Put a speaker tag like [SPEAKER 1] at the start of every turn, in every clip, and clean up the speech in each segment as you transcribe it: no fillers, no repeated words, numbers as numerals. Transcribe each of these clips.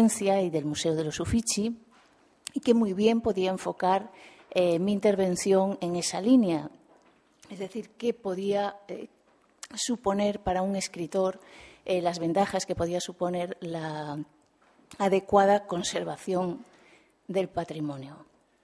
[SPEAKER 1] Florencia y del Museo de los Uffizi, y que muy bien podía enfocar mi intervención en esa línea. Es decir, qué podía suponer para un escritor las ventajas que podía suponer la adecuada conservación del patrimonio.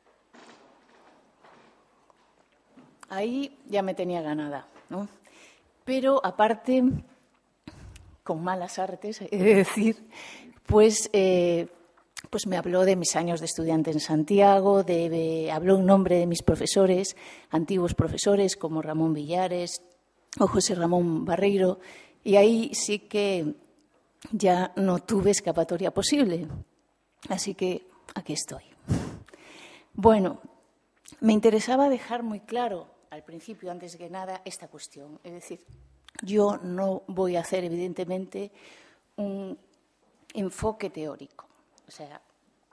[SPEAKER 1] Ahí ya me tenía ganada, ¿no? Pero aparte, con malas artes, he de decir, pues me habló de mis años de estudiante en Santiago, habló en nombre de mis profesores, antiguos profesores como Ramón Villares o José Ramón Barreiro, y ahí sí que ya no tuve escapatoria posible. Así que aquí estoy. Bueno, me interesaba dejar muy claro al principio, antes que nada, esta cuestión. Es decir, yo no voy a hacer, evidentemente, un enfoque teórico. O sea,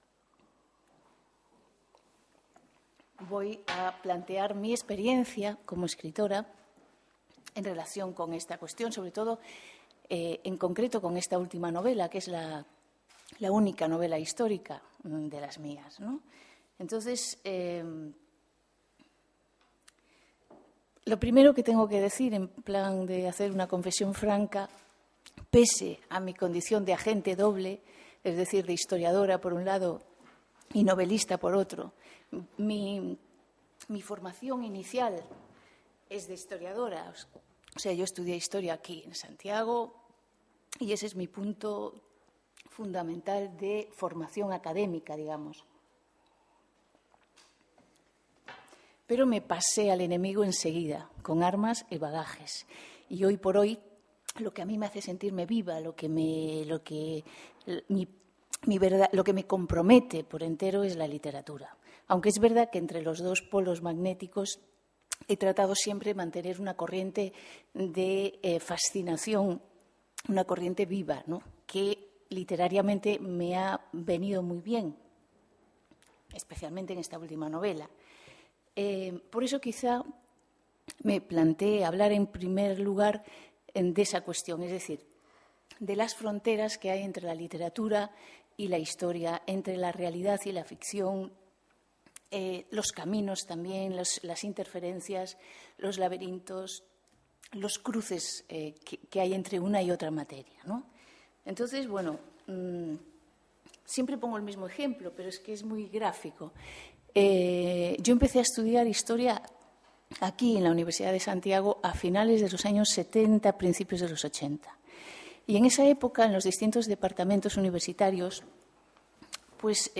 [SPEAKER 1] voy a plantear mi experiencia como escritora en relación con esta cuestión, sobre todo, en concreto, con esta última novela, que es la única novela histórica de las mías, ¿no? Entonces, lo primero que tengo que decir, en plan de hacer una confesión franca, pese a mi condición de agente doble, es decir, de historiadora por un lado y novelista por otro, mi formación inicial es de historiadora. O sea, yo estudié historia aquí en Santiago y ese es mi punto fundamental de formación académica, digamos. Pero me pasé al enemigo enseguida, con armas y bagajes. Y hoy por hoy, lo que a mí me hace sentirme viva, lo que me compromete por entero es la literatura. Aunque es verdad que entre los dos polos magnéticos he tratado siempre de mantener una corriente de fascinación, una corriente viva, ¿no?, que literariamente me ha venido muy bien, especialmente en esta última novela. Por eso quizá me planteé hablar en primer lugar de esa cuestión, es decir, de las fronteras que hay entre la literatura y la historia, entre la realidad y la ficción, los caminos también, las interferencias, los laberintos, los cruces que hay entre una y otra materia, ¿no? Entonces, bueno, siempre pongo el mismo ejemplo, pero es que es muy gráfico. Yo empecé a estudiar historia aquí en la Universidad de Santiago a finales de los años 70, principios de los 80. Y en esa época, en los distintos departamentos universitarios, pues,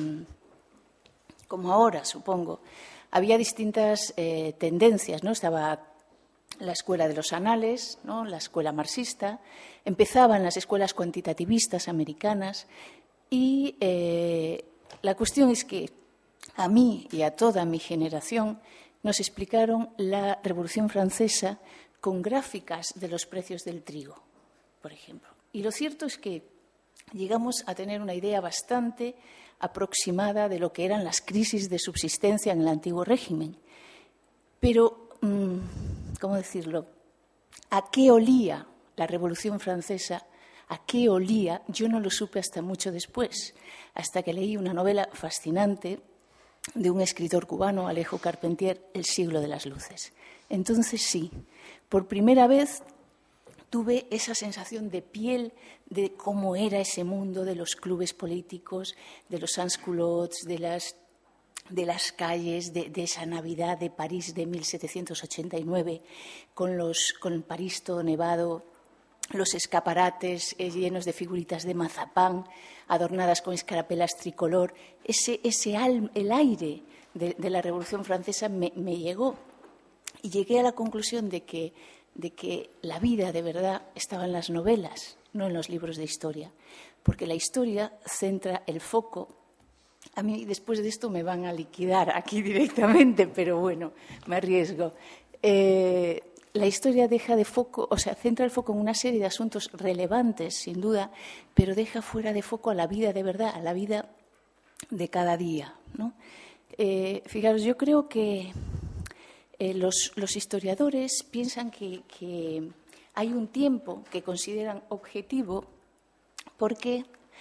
[SPEAKER 1] como ahora, supongo, había distintas tendencias, ¿no? Estaba la escuela de los anales, ¿no?, la escuela marxista, empezaban las escuelas cuantitativistas americanas y la cuestión es que a mí y a toda mi generación nos explicaron la Revolución Francesa con gráficas de los precios del trigo, por ejemplo. Y lo cierto es que llegamos a tener una idea bastante aproximada de lo que eran las crisis de subsistencia en el antiguo régimen. Pero, ¿cómo decirlo?, ¿a qué olía la Revolución Francesa? ¿A qué olía? Yo no lo supe hasta mucho después, hasta que leí una novela fascinante de un escritor cubano, Alejo Carpentier, El siglo de las luces. Entonces sí, por primera vez tuve esa sensación de piel de cómo era ese mundo de los clubes políticos, de los sans-culottes, de las calles, de esa Navidad de París de 1789, con París todo nevado, los escaparates llenos de figuritas de mazapán, adornadas con escarapelas tricolor. El aire de la Revolución Francesa me llegó y llegué a la conclusión de que la vida de verdad estaba en las novelas, no en los libros de historia, porque la historia centra el foco. A mí después de esto me van a liquidar aquí directamente, pero bueno, me arriesgo. La historia centra el foco en una serie de asuntos relevantes, sin duda, pero deja fuera de foco a la vida de verdad, a la vida de cada día, ¿no? Fijaros, yo creo que los historiadores piensan que hay un tiempo que consideran objetivo porque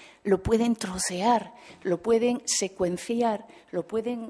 [SPEAKER 1] lo pueden trocear, lo pueden secuenciar, lo pueden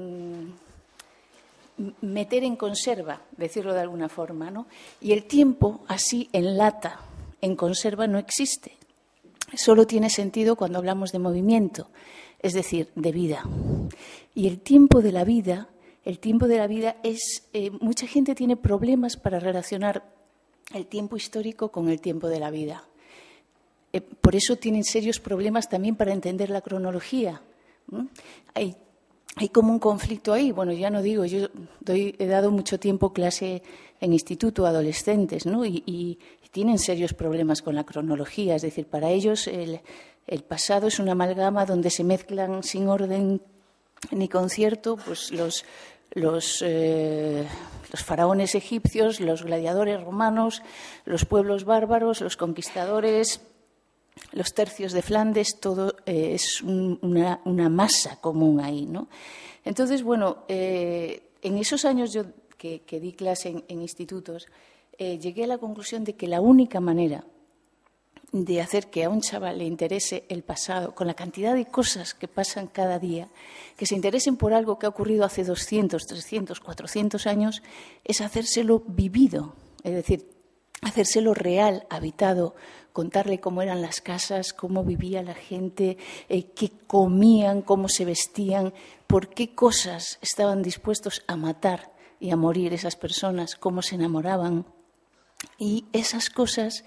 [SPEAKER 1] meter en conserva, decirlo de alguna forma, ¿no? Y el tiempo así en lata, en conserva, no existe. Solo tiene sentido cuando hablamos de movimiento, es decir, de vida. Y el tiempo de la vida es... mucha gente tiene problemas para relacionar el tiempo histórico con el tiempo de la vida. Por eso tienen serios problemas también para entender la cronología. Hay como un conflicto ahí. Bueno, ya no digo, yo he dado mucho tiempo clase en instituto a adolescentes, ¿no? Y tienen serios problemas con la cronología. Es decir, para ellos el pasado es una amalgama donde se mezclan sin orden ni concierto pues los faraones egipcios, los gladiadores romanos, los pueblos bárbaros, los conquistadores, los tercios de Flandes, todo es una masa común ahí, ¿no? Entonces, bueno, en esos años yo que di clase en institutos, llegué a la conclusión de que la única manera de hacer que a un chaval le interese el pasado, con la cantidad de cosas que pasan cada día, que se interesen por algo que ha ocurrido hace 200, 300, 400 años, es hacérselo vivido, es decir, hacérselo real, habitado, contarle cómo eran las casas, cómo vivía la gente, qué comían, cómo se vestían, por qué cosas estaban dispuestos a matar y a morir esas personas, cómo se enamoraban. Y esas cosas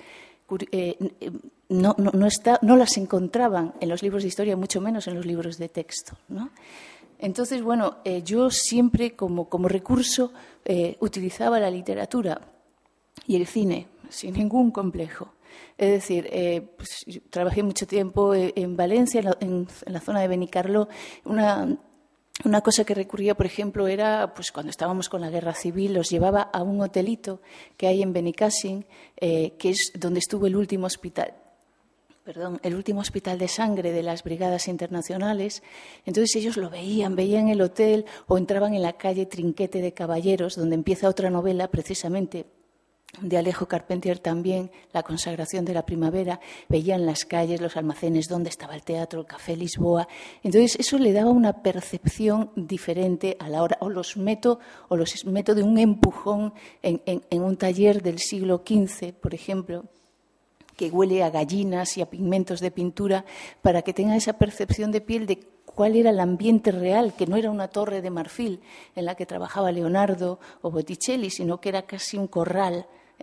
[SPEAKER 1] no las encontraban en los libros de historia, mucho menos en los libros de texto, ¿no? Entonces, bueno, yo siempre como recurso utilizaba la literatura y el cine sin ningún complejo. Es decir, pues, trabajé mucho tiempo en Valencia, en la zona de Benicarló. Una cosa que recurría, por ejemplo, era pues cuando estábamos con la guerra civil, los llevaba a un hotelito que hay en Benicàssim, que es donde estuvo el último hospital de sangre de las brigadas internacionales. Entonces ellos lo veían el hotel o entraban en la calle Trinquete de Caballeros, donde empieza otra novela precisamente de Alejo Carpentier también, La consagración de la primavera. Veían las calles, los almacenes, dónde estaba el teatro, el Café Lisboa. Entonces eso le daba una percepción diferente a la hora, o los meto de un empujón en un taller del siglo XV, por ejemplo, que huele a gallinas y a pigmentos de pintura, para que tenga esa percepción de piel de cuál era el ambiente real, que no era una torre de marfil en la que trabajaba Leonardo o Botticelli, sino que era casi un corral,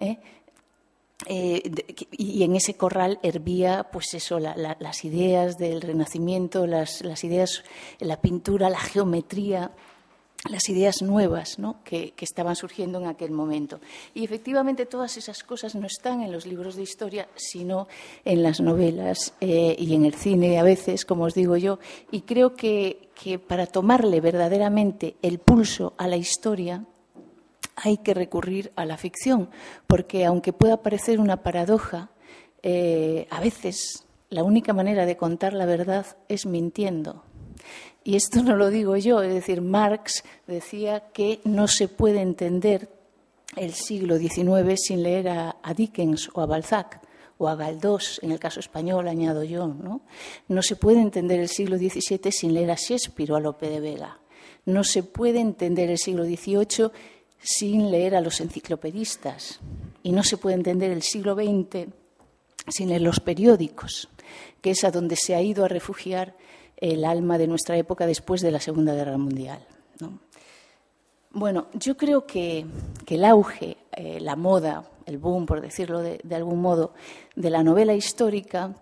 [SPEAKER 1] y en ese corral hervía pues eso, las ideas del Renacimiento, las ideas, la pintura, la geometría, las ideas nuevas, ¿no?, que estaban surgiendo en aquel momento. Y efectivamente todas esas cosas no están en los libros de historia, sino en las novelas y en el cine a veces, como os digo yo. Y creo que para tomarle verdaderamente el pulso a la historia hay que recurrir a la ficción, porque aunque pueda parecer una paradoja, a veces la única manera de contar la verdad es mintiendo. Y esto no lo digo yo, es decir, Marx decía que no se puede entender el siglo XIX sin leer a Dickens o a Balzac, o a Galdós, en el caso español, añado yo, ¿no? No se puede entender el siglo XVII sin leer a Shakespeare o a Lope de Vega. No se puede entender el siglo XVIII sin leer a los enciclopedistas. Y no se puede entender el siglo XX sin leer los periódicos, que es a donde se ha ido a refugiar el alma de nuestra época después de la Segunda Guerra Mundial, ¿no? Bueno, yo creo que el auge, la moda, el boom, por decirlo de algún modo, de la novela histórica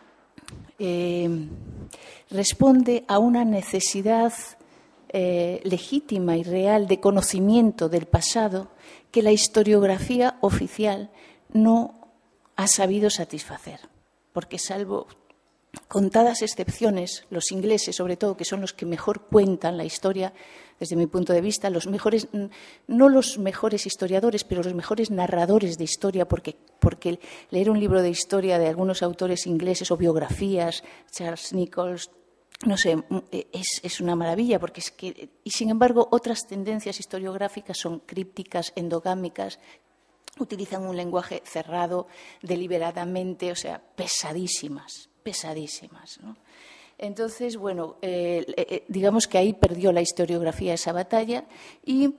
[SPEAKER 1] responde a una necesidad legítima y real de conocimiento del pasado que la historiografía oficial no ha sabido satisfacer, porque salvo contadas excepciones, los ingleses sobre todo, que son los que mejor cuentan la historia desde mi punto de vista, los mejores, no los mejores historiadores, pero los mejores narradores de historia, porque leer un libro de historia de algunos autores ingleses o biografías, Charles Nichols, no sé, es una maravilla, porque es que, y sin embargo otras tendencias historiográficas son crípticas, endogámicas, utilizan un lenguaje cerrado deliberadamente, o sea, pesadísimas. pesadísimas, ¿no? Entonces, bueno, digamos que ahí perdió la historiografía esa batalla y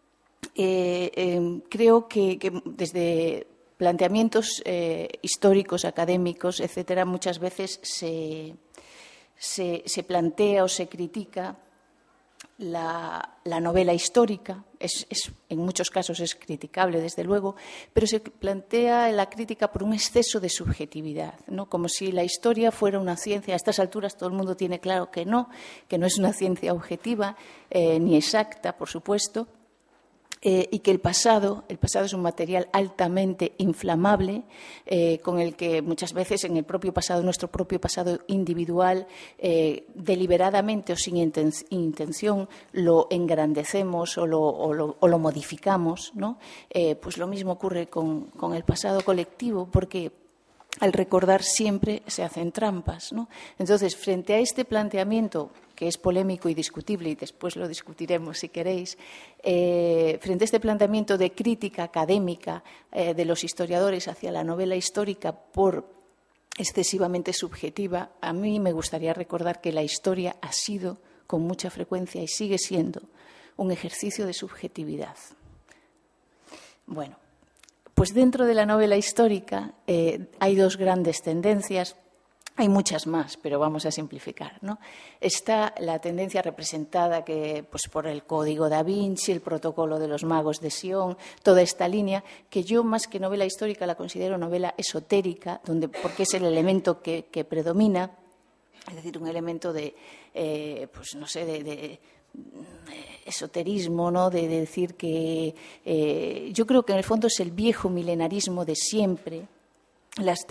[SPEAKER 1] creo que desde planteamientos históricos, académicos, etcétera, muchas veces se plantea o se critica la novela histórica. En muchos casos es criticable, desde luego, pero se plantea la crítica por un exceso de subjetividad, ¿no? Como si la historia fuera una ciencia. A estas alturas todo el mundo tiene claro que no es una ciencia objetiva ni exacta, por supuesto. Y que el pasado es un material altamente inflamable, con el que muchas veces en el propio pasado, nuestro propio pasado individual, deliberadamente o sin intención, lo engrandecemos o lo modificamos, ¿no? Pues lo mismo ocurre con el pasado colectivo, porque al recordar siempre se hacen trampas, ¿no? Entonces, frente a este planteamiento, que es polémico y discutible, y después lo discutiremos si queréis, frente a este planteamiento de crítica académica de los historiadores hacia la novela histórica por excesivamente subjetiva, a mí me gustaría recordar que la historia ha sido, con mucha frecuencia, y sigue siendo, un ejercicio de subjetividad. Bueno, pues dentro de la novela histórica hay dos grandes tendencias. Hay muchas más, pero vamos a simplificar, ¿no? Está la tendencia representada pues, por el Código da Vinci, el Protocolo de los Magos de Sion, toda esta línea, que yo más que novela histórica la considero novela esotérica, porque es el elemento que predomina, es decir, un elemento de, pues no sé, de esoterismo, ¿no? De decir que yo creo que en el fondo es el viejo milenarismo de siempre, las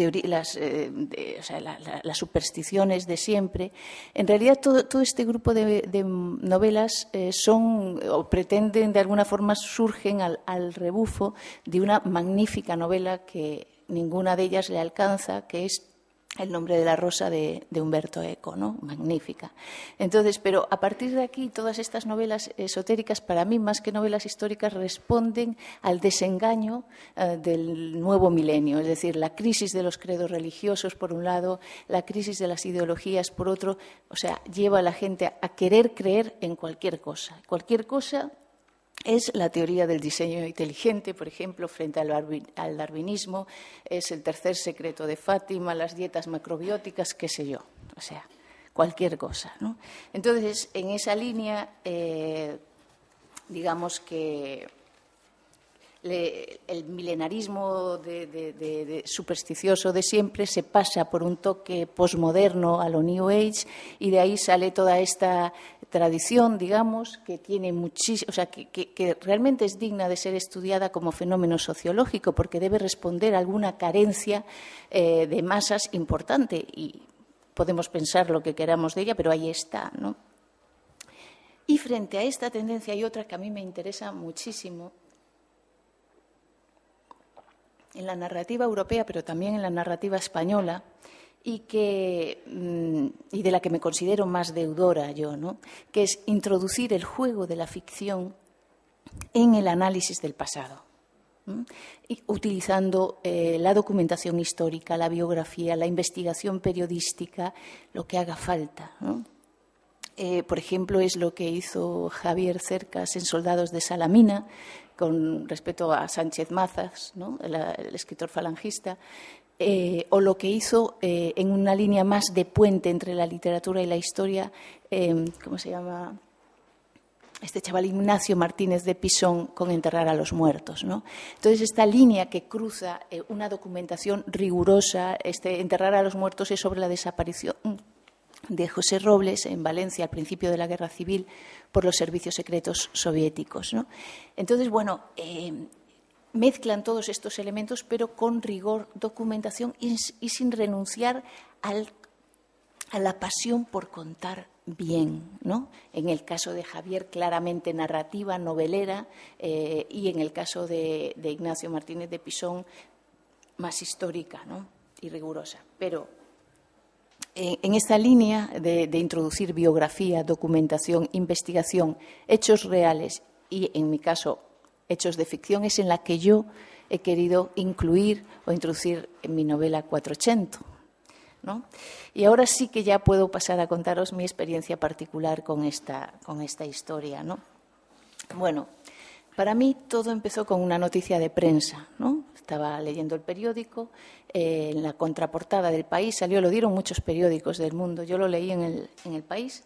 [SPEAKER 1] supersticiones de siempre. En realidad, todo este grupo de novelas son o pretenden, de alguna forma, surgen al rebufo de una magnífica novela que ninguna de ellas le alcanza, que es El nombre de la rosa de Umberto Eco, ¿no? Magnífica. Entonces, pero a partir de aquí, todas estas novelas esotéricas, para mí, más que novelas históricas, responden al desengaño del nuevo milenio, es decir, la crisis de los credos religiosos, por un lado, la crisis de las ideologías, por otro, o sea, lleva a la gente a querer creer en cualquier cosa. Cualquier cosa es la teoría del diseño inteligente, por ejemplo, frente al darwinismo, es el tercer secreto de Fátima, las dietas macrobióticas, qué sé yo, o sea, cualquier cosa, ¿no? Entonces, en esa línea, digamos que el milenarismo supersticioso de siempre se pasa por un toque posmoderno a lo New Age, y de ahí sale toda esta tradición, digamos, que tiene muchísimo, o sea, que realmente es digna de ser estudiada como fenómeno sociológico, porque debe responder a alguna carencia de masas importante, y podemos pensar lo que queramos de ella, pero ahí está, ¿no? Y frente a esta tendencia hay otra que a mí me interesa muchísimo en la narrativa europea, pero también en la narrativa española, y de la que me considero más deudora yo, ¿no? Que es introducir el juego de la ficción en el análisis del pasado, y utilizando la documentación histórica, la biografía, la investigación periodística, lo que haga falta, ¿no? Por ejemplo, es lo que hizo Javier Cercas en Soldados de Salamina, con respecto a Sánchez Mazas, ¿no? el escritor falangista, o lo que hizo en una línea más de puente entre la literatura y la historia, ¿cómo se llama? Este chaval Ignacio Martínez de Pisón, con Enterrar a los muertos, ¿no? Entonces, esta línea que cruza una documentación rigurosa, Enterrar a los muertos es sobre la desaparición de José Robles en Valencia al principio de la Guerra Civil por los servicios secretos soviéticos, ¿no? Entonces, bueno, mezclan todos estos elementos, pero con rigor, documentación y sin renunciar a la pasión por contar bien, ¿no? En el caso de Javier, claramente narrativa, novelera, y en el caso de Ignacio Martínez de Pisón, más histórica, ¿no? Y rigurosa. Pero en esta línea de introducir biografía, documentación, investigación, hechos reales y, en mi caso, hechos de ficción, es en la que yo he querido incluir o introducir en mi novela Quattrocento, ¿no? Y ahora sí que ya puedo pasar a contaros mi experiencia particular con esta historia, ¿no? Bueno, para mí todo empezó con una noticia de prensa, ¿no? Estaba leyendo el periódico, en la contraportada del País salió, lo dieron muchos periódicos del mundo, yo lo leí en el País,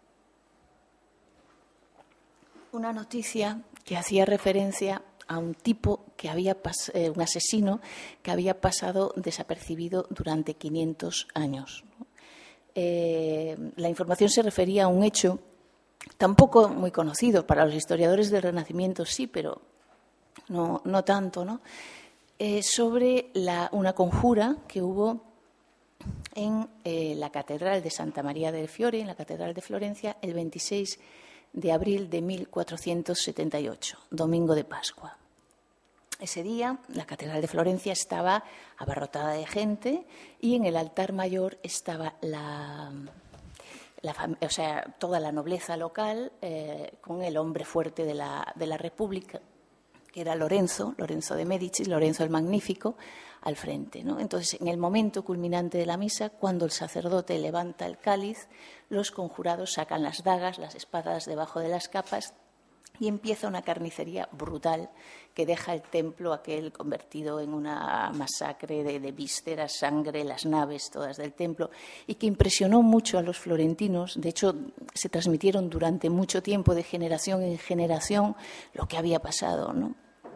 [SPEAKER 1] una noticia que hacía referencia a un tipo que un asesino que había pasado desapercibido durante 500 años. La información se refería a un hecho tampoco muy conocido para los historiadores del Renacimiento, sí, pero no tanto, ¿no? Sobre una conjura que hubo en la Catedral de Santa María del Fiore, en la Catedral de Florencia, el 26 de abril de 1478, domingo de Pascua. Ese día la Catedral de Florencia estaba abarrotada de gente y en el altar mayor estaba toda la nobleza local con el hombre fuerte de la República, que era Lorenzo de Médicis, Lorenzo el Magnífico, al frente, ¿no? Entonces, en el momento culminante de la misa, cuando el sacerdote levanta el cáliz, los conjurados sacan las dagas, las espadas debajo de las capas y empieza una carnicería brutal que deja el templo aquel convertido en una masacre de vísceras, sangre, las naves todas del templo, y que impresionó mucho a los florentinos. De hecho, se transmitieron durante mucho tiempo, de generación en generación, lo que había pasado, ¿no?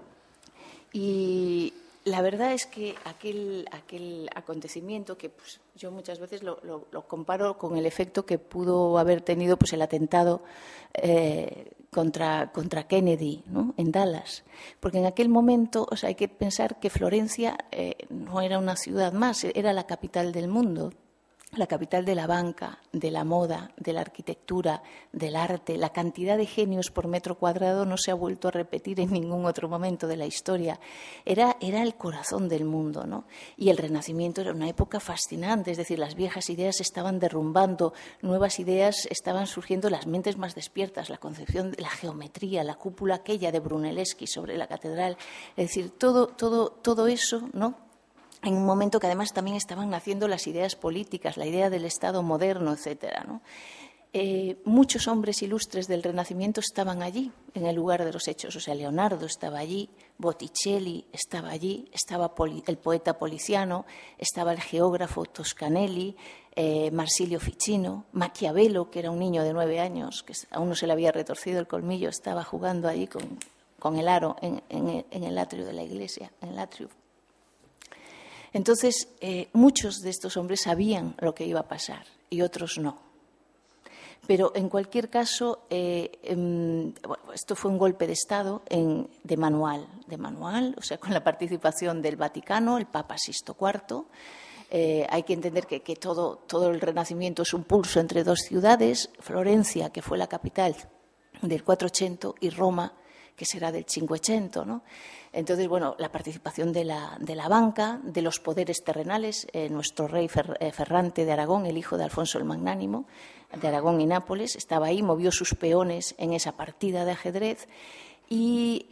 [SPEAKER 1] Y la verdad es que aquel acontecimiento, que pues, yo muchas veces lo comparo con el efecto que pudo haber tenido pues, el atentado contra Kennedy, ¿no? En Dallas, porque en aquel momento, o sea, hay que pensar que Florencia no era una ciudad más, era la capital del mundo, la capital de la banca, de la moda, de la arquitectura, del arte. La cantidad de genios por metro cuadrado no se ha vuelto a repetir en ningún otro momento de la historia. Era el corazón del mundo, ¿no? Y el Renacimiento era una época fascinante, es decir, las viejas ideas se estaban derrumbando, nuevas ideas estaban surgiendo, las mentes más despiertas, la concepción de la geometría, la cúpula aquella de Brunelleschi sobre la catedral, es decir, todo eso, ¿no? En un momento que además también estaban naciendo las ideas políticas, la idea del Estado moderno, etcétera, ¿no? Muchos hombres ilustres del Renacimiento estaban allí, en el lugar de los hechos. O sea, Leonardo estaba allí, Botticelli estaba allí, estaba el poeta Poliziano, estaba el geógrafo Toscanelli, Marsilio Ficino, Maquiavelo, que era un niño de 9 años, que aún no se le había retorcido el colmillo, estaba jugando allí con el aro en el atrio de la iglesia, en el atrio. Entonces, muchos de estos hombres sabían lo que iba a pasar y otros no. Pero, en cualquier caso, esto fue un golpe de Estado de manual, o sea, con la participación del Vaticano, el Papa Sixto IV. Hay que entender que todo el Renacimiento es un pulso entre dos ciudades, Florencia, que fue la capital del 400, y Roma, que será del 500, ¿no? Entonces, bueno, la participación de la banca, de los poderes terrenales, nuestro rey Ferrante de Aragón, el hijo de Alfonso el Magnánimo, de Aragón y Nápoles, estaba ahí, movió sus peones en esa partida de ajedrez y,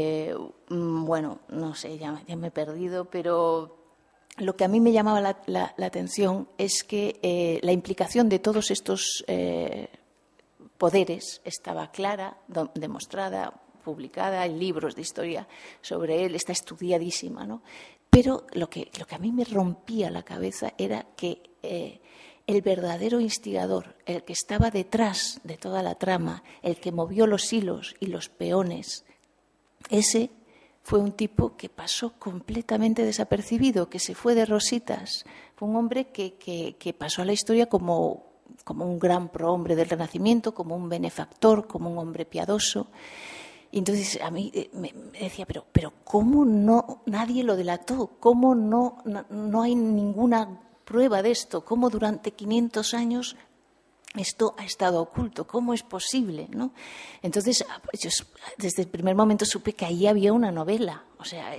[SPEAKER 1] bueno, no sé, ya me he perdido, pero lo que a mí me llamaba la atención es que la implicación de todos estos poderes estaba clara, demostrada, publicada, hay libros de historia sobre él, está estudiadísima, ¿no? Pero lo que a mí me rompía la cabeza era que el verdadero instigador, el que estaba detrás de toda la trama, el que movió los hilos y los peones, ese fue un tipo que pasó completamente desapercibido, que se fue de rositas. Fue un hombre que pasó a la historia como un gran prohombre del Renacimiento, como un benefactor, como un hombre piadoso. Y entonces a mí me decía, pero ¿cómo no nadie lo delató? ¿Cómo no hay ninguna prueba de esto? ¿Cómo durante 500 años esto ha estado oculto? ¿Cómo es posible, ¿no? Entonces, yo desde el primer momento supe que ahí había una novela. O sea,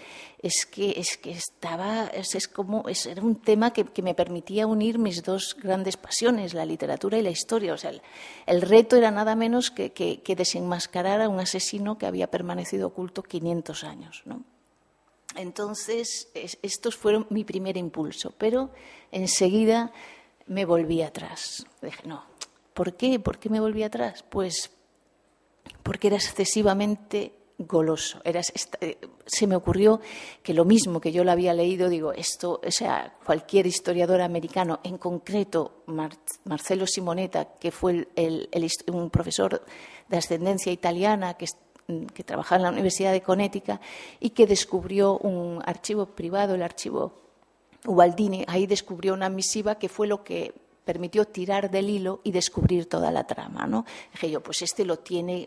[SPEAKER 1] era un tema que me permitía unir mis dos grandes pasiones, la literatura y la historia. O sea, el reto era nada menos que desenmascarar a un asesino que había permanecido oculto 500 años, ¿no? Entonces, estos fueron mi primer impulso, pero enseguida me volví atrás. Dije, no, ¿por qué? ¿Por qué me volví atrás? Pues porque era excesivamente goloso. Se me ocurrió que lo mismo que yo lo había leído, digo, esto, o sea, cualquier historiador americano, en concreto Marcello Simonetta, que fue un profesor de ascendencia italiana que trabajaba en la Universidad de Connecticut y que descubrió un archivo privado, el archivo Ubaldini. Ahí descubrió una misiva que fue lo que permitió tirar del hilo y descubrir toda la trama, ¿no? Dije yo, pues lo tiene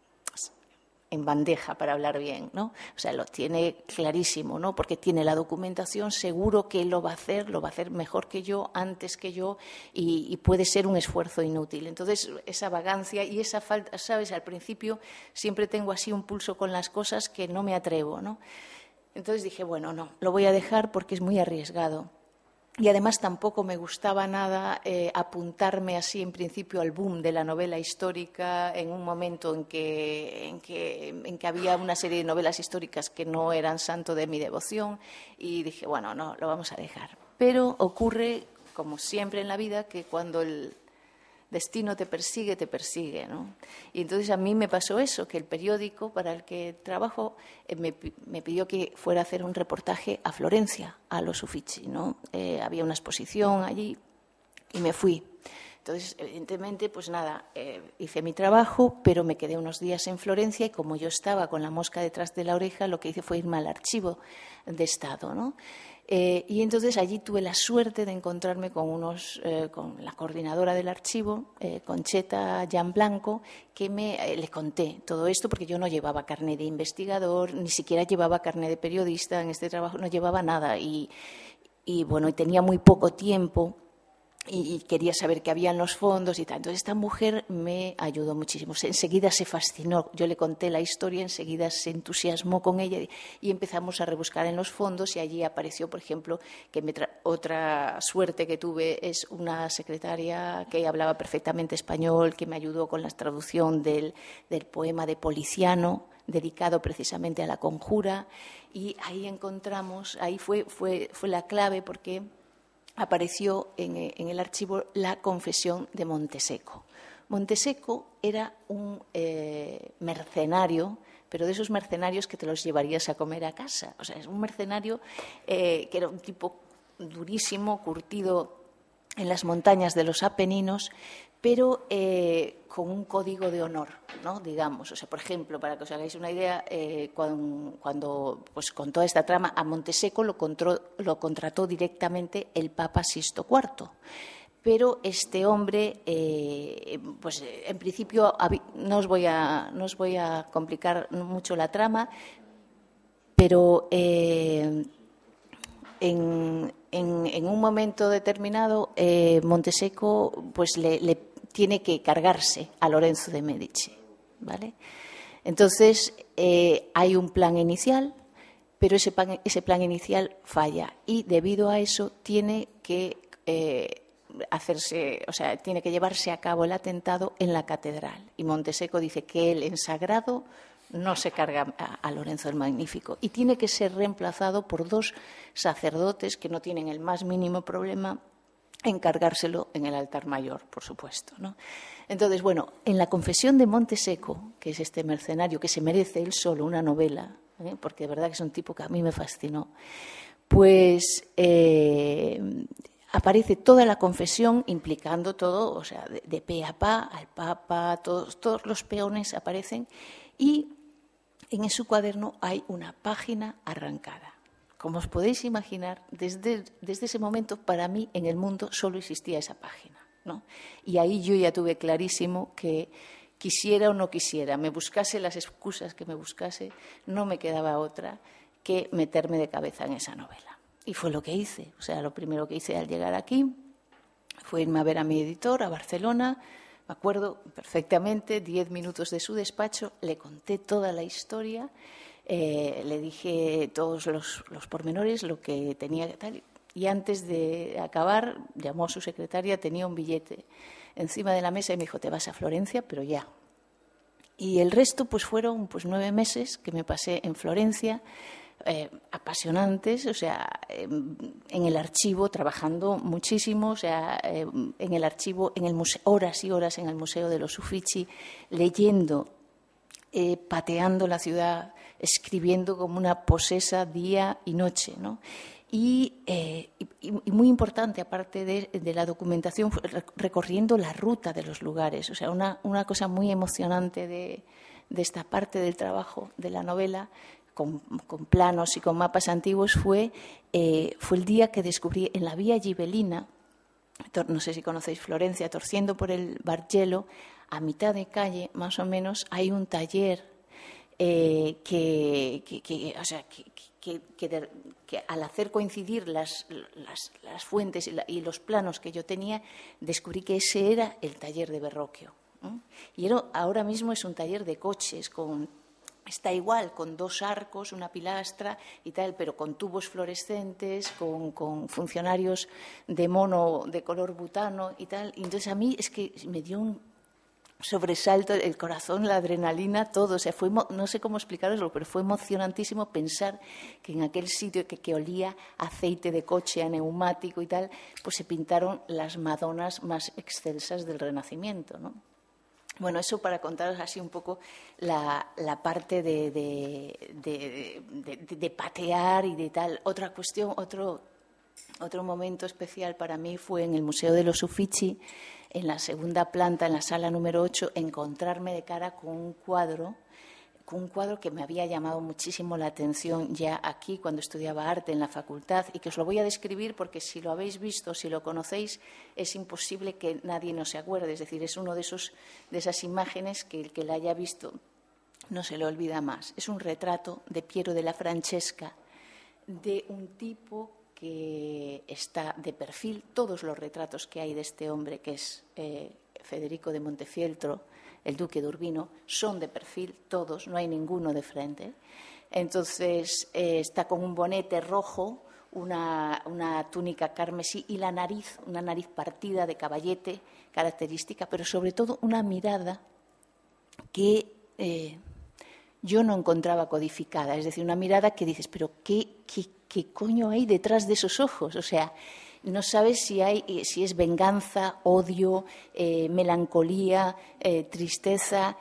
[SPEAKER 1] en bandeja, para hablar bien, ¿no? O sea, lo tiene clarísimo, ¿no? Porque tiene la documentación, seguro que lo va a hacer mejor que yo, antes que yo, y puede ser un esfuerzo inútil. Entonces, esa vagancia y esa falta, ¿sabes? Al principio siempre tengo así un pulso con las cosas que no me atrevo, ¿no? Entonces dije, bueno, no, lo voy a dejar porque es muy arriesgado. Y además tampoco me gustaba nada apuntarme así en principio al boom de la novela histórica en un momento en que había una serie de novelas históricas que no eran santo de mi devoción, y dije, bueno, no, lo vamos a dejar. Pero ocurre, como siempre en la vida, que cuando el destino te persigue, ¿no? Y entonces a mí me pasó eso, que el periódico para el que trabajo me pidió que fuera a hacer un reportaje a Florencia, a los Uffizi, ¿no? Había una exposición allí y me fui. Entonces, evidentemente, pues nada, hice mi trabajo, pero me quedé unos días en Florencia y como yo estaba con la mosca detrás de la oreja, lo que hice fue irme al archivo de Estado, ¿no? Y entonces allí tuve la suerte de encontrarme con la coordinadora del archivo, Concheta Gianblanco, que le conté todo esto porque yo no llevaba carné de investigador, ni siquiera llevaba carné de periodista en este trabajo, no llevaba nada y bueno, y tenía muy poco tiempo. Y quería saber qué había en los fondos y tal. Entonces esta mujer me ayudó muchísimo. Enseguida se fascinó. Yo le conté la historia, enseguida se entusiasmó con ella y empezamos a rebuscar en los fondos y allí apareció, por ejemplo, que otra suerte que tuve es una secretaria que hablaba perfectamente español, que me ayudó con la traducción del poema de Policiano, dedicado precisamente a la conjura, y ahí encontramos, ahí fue la clave porque apareció en el archivo la confesión de Monteseco. Monteseco era un mercenario, pero de esos mercenarios que te los llevarías a comer a casa. O sea, es un mercenario que era un tipo durísimo, curtido en las montañas de los Apeninos, pero con un código de honor, ¿no? Digamos. O sea, por ejemplo, para que os hagáis una idea, cuando pues, con toda esta trama, a Monteseco lo contrató directamente el Papa Sixto IV. Pero este hombre, pues en principio, no os voy a complicar mucho la trama, pero en un momento determinado, Monteseco pues le tiene que cargarse a Lorenzo de Medici, ¿vale? Entonces, hay un plan inicial, pero ese plan inicial falla y debido a eso tiene que tiene que llevarse a cabo el atentado en la catedral. Y Monteseco dice que él, en sagrado, no se carga a Lorenzo el Magnífico y tiene que ser reemplazado por dos sacerdotes que no tienen el más mínimo problema en cargárselo en el altar mayor, por supuesto, ¿no? Entonces, bueno, en la confesión de Monteseco, que es este mercenario que se merece él solo una novela, porque de verdad que es un tipo que a mí me fascinó, pues aparece toda la confesión implicando todo, o sea, de pe a pa, al Papa, todos los peones aparecen y en su cuaderno hay una página arrancada. Como os podéis imaginar, desde ese momento, para mí, en el mundo solo existía esa página, ¿no? Y ahí yo ya tuve clarísimo que, quisiera o no quisiera, me buscase las excusas que me buscase, no me quedaba otra que meterme de cabeza en esa novela. Y fue lo que hice. O sea, lo primero que hice al llegar aquí fue irme a ver a mi editor, a Barcelona. Me acuerdo perfectamente, 10 minutos de su despacho, le conté toda la historia. Le dije todos los pormenores, lo que tenía que tal, y antes de acabar llamó a su secretaria, tenía un billete encima de la mesa y me dijo, te vas a Florencia, pero ya. Y el resto pues fueron 9 meses que me pasé en Florencia, apasionantes, o sea, en el archivo, trabajando muchísimo, o sea, en el archivo, en el museo, horas y horas en el Museo de los Uffizi, leyendo, pateando la ciudad, escribiendo como una posesa día y noche, ¿no? Y muy importante, aparte de la documentación, recorriendo la ruta de los lugares. O sea, una cosa muy emocionante de esta parte del trabajo de la novela, con planos y con mapas antiguos, fue el día que descubrí en la Vía Gibellina, no sé si conocéis Florencia, torciendo por el Bargello, a mitad de calle, más o menos, hay un taller que al hacer coincidir las fuentes y los planos que yo tenía, descubrí que ese era el taller de Verrocchio, ¿no? Y ahora mismo es un taller de coches, está igual, con 2 arcos, una pilastra y tal, pero con tubos fluorescentes, con funcionarios de mono de color butano y tal. Y entonces a mí es que me dio un sobresalto, el corazón, la adrenalina, todo. O sea, no sé cómo explicaroslo, pero fue emocionantísimo pensar que en aquel sitio que olía a aceite de coche, a neumático y tal, pues se pintaron las Madonas más excelsas del Renacimiento, ¿no? Bueno, eso para contaros así un poco la parte de patear y de tal. Otra cuestión, otro momento especial para mí fue en el Museo de los Uffizi, en la segunda planta, en la sala número 8, encontrarme de cara con un cuadro que me había llamado muchísimo la atención ya aquí cuando estudiaba arte en la facultad, y que os lo voy a describir porque si lo habéis visto, si lo conocéis, es imposible que nadie no se acuerde. Es decir, es uno de esas imágenes que el que la haya visto no se le olvida más. Es un retrato de Piero della Francesca, de un tipo que está de perfil. Todos los retratos que hay de este hombre, que es Federico de Montefeltro, el duque de Urbino, son de perfil, todos, no hay ninguno de frente. Entonces, está con un bonete rojo, una túnica carmesí y la nariz, una nariz partida de caballete, característica, pero sobre todo una mirada que yo no encontraba codificada. Es decir, una mirada que dices, pero ¿qué coño hay detrás de esos ojos? O sea, no sabes si es venganza, odio, melancolía, tristeza.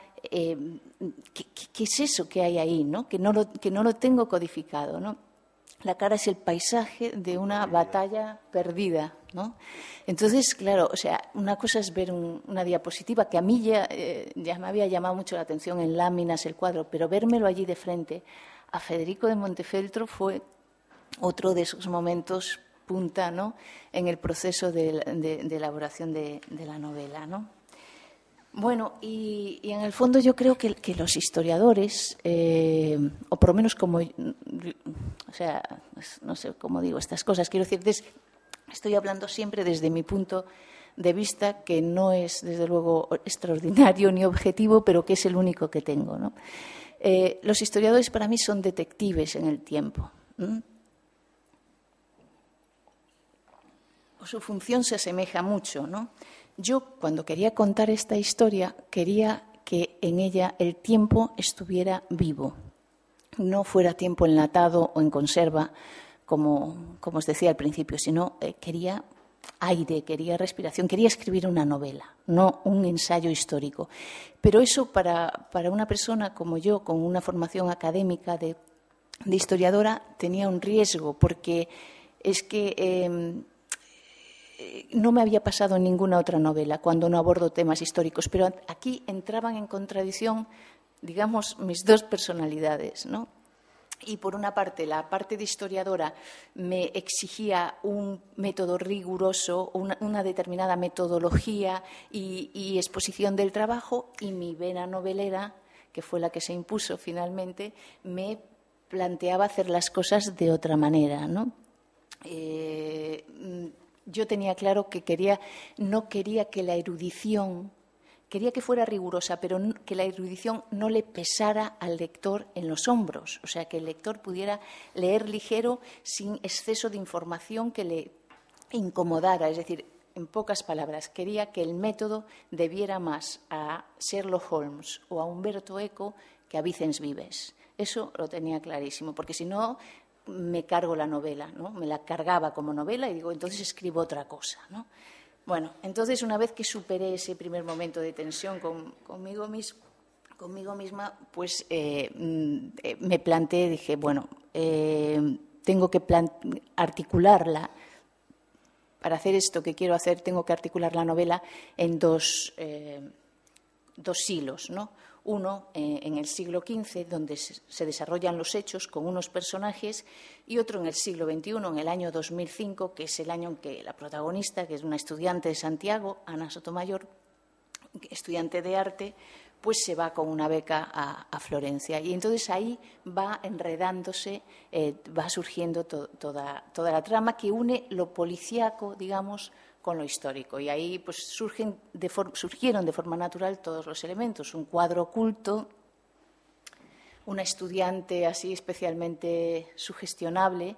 [SPEAKER 1] ¿Qué es eso que hay ahí, ¿no? Que no lo tengo codificado, ¿no? La cara es el paisaje de una batalla perdida, ¿no? Entonces, claro, o sea, una cosa es ver una diapositiva que a mí ya me había llamado mucho la atención en láminas el cuadro, pero vérmelo allí de frente a Federico de Montefeltro fue otro de esos momentos punta, ¿no?, en el proceso de elaboración de la novela, ¿no? Bueno, y en el fondo yo creo que los historiadores, o por lo menos como, o sea, no sé cómo digo estas cosas, quiero decir, estoy hablando siempre desde mi punto de vista, que no es desde luego extraordinario ni objetivo, pero que es el único que tengo, ¿no? Los historiadores para mí son detectives en el tiempo. Su función se asemeja mucho, ¿no? Yo, cuando quería contar esta historia, quería que en ella el tiempo estuviera vivo, no fuera tiempo enlatado o en conserva, como os decía al principio, sino quería aire, quería respiración, quería escribir una novela, no un ensayo histórico. Pero eso para una persona como yo, con una formación académica de historiadora, tenía un riesgo, porque es que no me había pasado en ninguna otra novela cuando no abordo temas históricos, pero aquí entraban en contradicción, digamos, mis dos personalidades, ¿no? Y por una parte, la parte de historiadora me exigía un método riguroso, una determinada metodología y exposición del trabajo, y mi vena novelera, que fue la que se impuso finalmente, me planteaba hacer las cosas de otra manera, ¿no? Yo tenía claro que no quería que la erudición, quería que fuera rigurosa, pero que la erudición no le pesara al lector en los hombros, o sea, que el lector pudiera leer ligero sin exceso de información que le incomodara. Es decir, en pocas palabras, quería que el método debiera más a Sherlock Holmes o a Humberto Eco que a Vicens Vives. Eso lo tenía clarísimo, porque si no me cargo la novela, ¿no? Me la cargaba como novela y digo, entonces escribo otra cosa, ¿no? Bueno, entonces una vez que superé ese primer momento de tensión conmigo misma, pues me planteé, dije, bueno, tengo que articularla. Para hacer esto que quiero hacer, tengo que articular la novela en dos siglos, ¿no? Uno en el siglo XV, donde se desarrollan los hechos con unos personajes, y otro en el siglo XXI, en el año 2005, que es el año en que la protagonista, que es una estudiante de Santiago, Ana Sotomayor, estudiante de arte, pues se va con una beca a Florencia. Y entonces ahí va enredándose, va surgiendo toda la trama que une lo policíaco, digamos, con lo histórico. Y ahí pues surgieron de forma natural todos los elementos. Un cuadro oculto, una estudiante así especialmente sugestionable,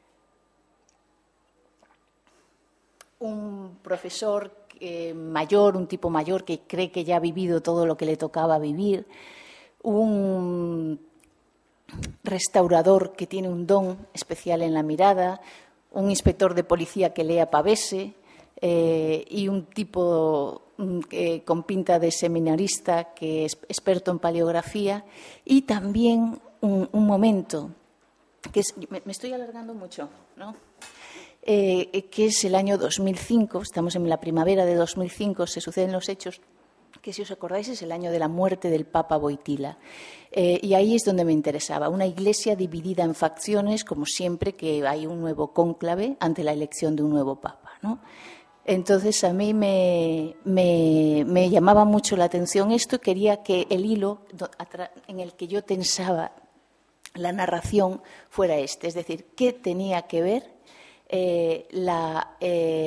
[SPEAKER 1] un profesor mayor, un tipo mayor que cree que ya ha vivido todo lo que le tocaba vivir, un restaurador que tiene un don especial en la mirada, un inspector de policía que lee a Pavese y un tipo con pinta de seminarista que es experto en paleografía, y también un momento que es, me estoy alargando mucho, ¿no? Que es el año 2005, estamos en la primavera de 2005, se suceden los hechos que, si os acordáis, es el año de la muerte del Papa Wojtyla. Y ahí es donde me interesaba, una iglesia dividida en facciones, como siempre que hay un nuevo cónclave ante la elección de un nuevo Papa, ¿no? Entonces, a mí me llamaba mucho la atención esto, quería que el hilo en el que yo tensaba la narración fuera este, es decir, ¿qué tenía que ver la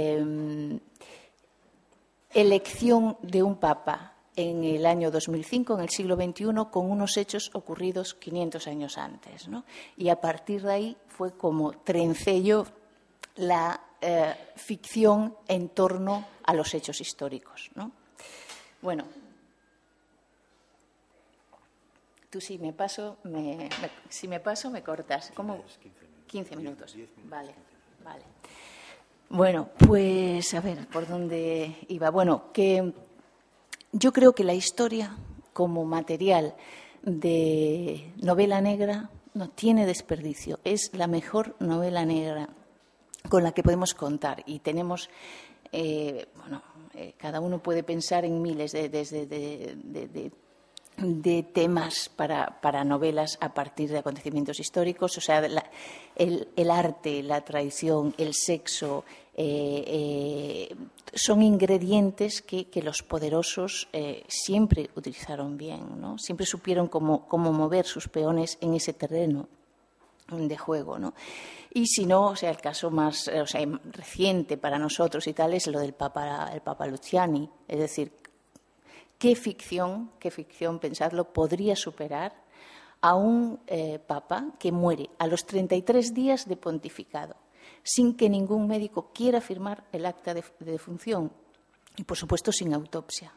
[SPEAKER 1] elección de un papa en el año 2005, en el siglo XXI, con unos hechos ocurridos 500 años antes, ¿no? Y a partir de ahí fue como trencé yo la ficción en torno a los hechos históricos, ¿no? Bueno, tú si me paso me cortas. ¿Cómo? 15 minutos. Vale. Vale. Bueno, pues a ver, ¿por dónde iba? Bueno, que yo creo que la historia como material de novela negra no tiene desperdicio. Es la mejor novela negra con la que podemos contar. Y tenemos, cada uno puede pensar en miles de temas para novelas a partir de acontecimientos históricos, o sea, el arte, la tradición, el sexo, son ingredientes que los poderosos siempre utilizaron bien, ¿no? Siempre supieron cómo mover sus peones en ese terreno de juego, ¿no? Y si no, o sea, el caso más reciente para nosotros y tal es lo del el Papa Luciani, es decir, ¿qué ficción, pensadlo, podría superar a un papa que muere a los 33 días de pontificado, sin que ningún médico quiera firmar el acta de defunción y, por supuesto, sin autopsia?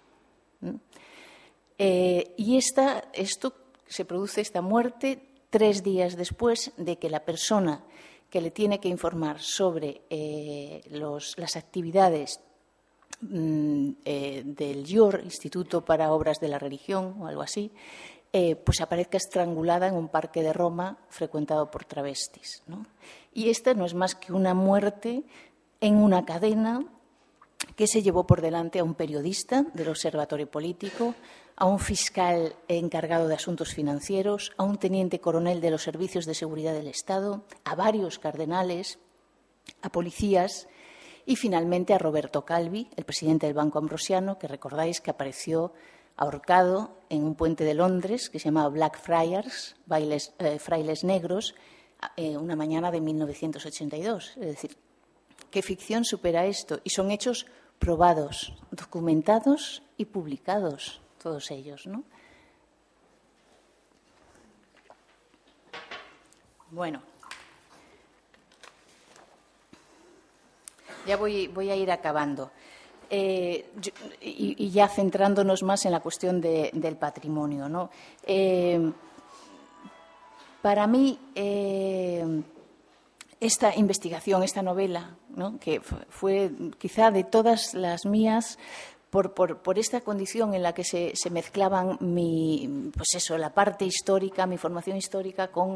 [SPEAKER 1] Y esta muerte 3 días después de que la persona que le tiene que informar sobre las actividades del IOR, Instituto para Obras de la Religión o algo así, pues aparezca estrangulada en un parque de Roma frecuentado por travestis, ¿no? Y esta no es más que una muerte en una cadena que se llevó por delante a un periodista del Observatorio Político, a un fiscal encargado de asuntos financieros, a un teniente coronel de los servicios de seguridad del Estado, a varios cardenales, a policías y finalmente a Roberto Calvi, el presidente del Banco Ambrosiano, que recordáis que apareció ahorcado en un puente de Londres que se llamaba Blackfriars, frailes negros, una mañana de 1982. Es decir, ¿qué ficción supera esto? Y son hechos probados, documentados y publicados, todos ellos, ¿no? Bueno, ya voy a ir acabando. Y ya centrándonos más en la cuestión del patrimonio, ¿no? Para mí, esta investigación, esta novela, ¿no?, que fue quizá de todas las mías, por esta condición en la que se mezclaban la parte histórica, mi formación histórica, con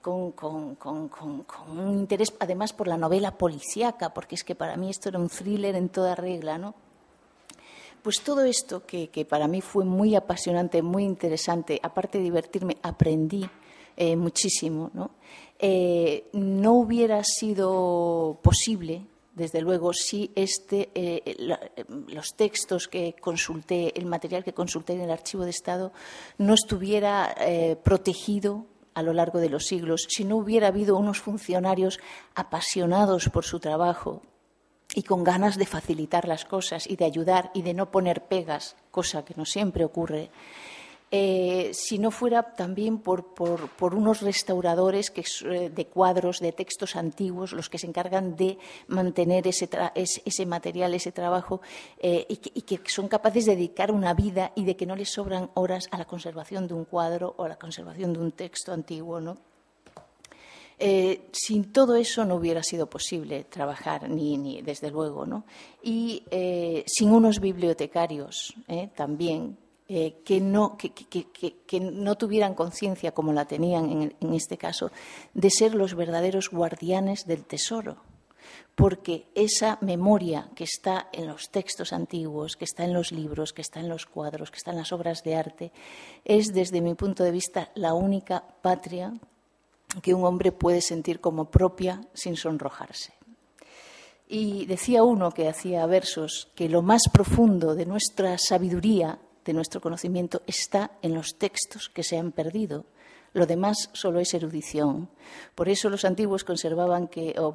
[SPEAKER 1] un interés, además, por la novela policíaca, porque es que para mí esto era un thriller en toda regla, ¿no? Pues todo esto, que para mí fue muy apasionante, muy interesante, aparte de divertirme, aprendí muchísimo, ¿no? No hubiera sido posible, desde luego, si los textos que consulté, el material que consulté en el Archivo de Estado no estuviera protegido a lo largo de los siglos, si no hubiera habido unos funcionarios apasionados por su trabajo y con ganas de facilitar las cosas y de ayudar y de no poner pegas, cosa que no siempre ocurre, si no fuera también por unos restauradores de cuadros, de textos antiguos, los que se encargan de mantener ese material, ese trabajo, y que son capaces de dedicar una vida y de que no les sobran horas a la conservación de un cuadro o a la conservación de un texto antiguo, ¿no? Sin todo eso no hubiera sido posible trabajar, ni desde luego, ¿no? Y sin unos bibliotecarios también, que no tuvieran conciencia, como la tenían en este caso, de ser los verdaderos guardianes del tesoro. Porque esa memoria que está en los textos antiguos, que está en los libros, que está en los cuadros, que está en las obras de arte, es, desde mi punto de vista, la única patria que un hombre puede sentir como propia sin sonrojarse. Y decía uno que hacía versos que lo más profundo de nuestra sabiduría, de nuestro conocimiento, está en los textos que se han perdido. Lo demás solo es erudición. Por eso los antiguos consideraban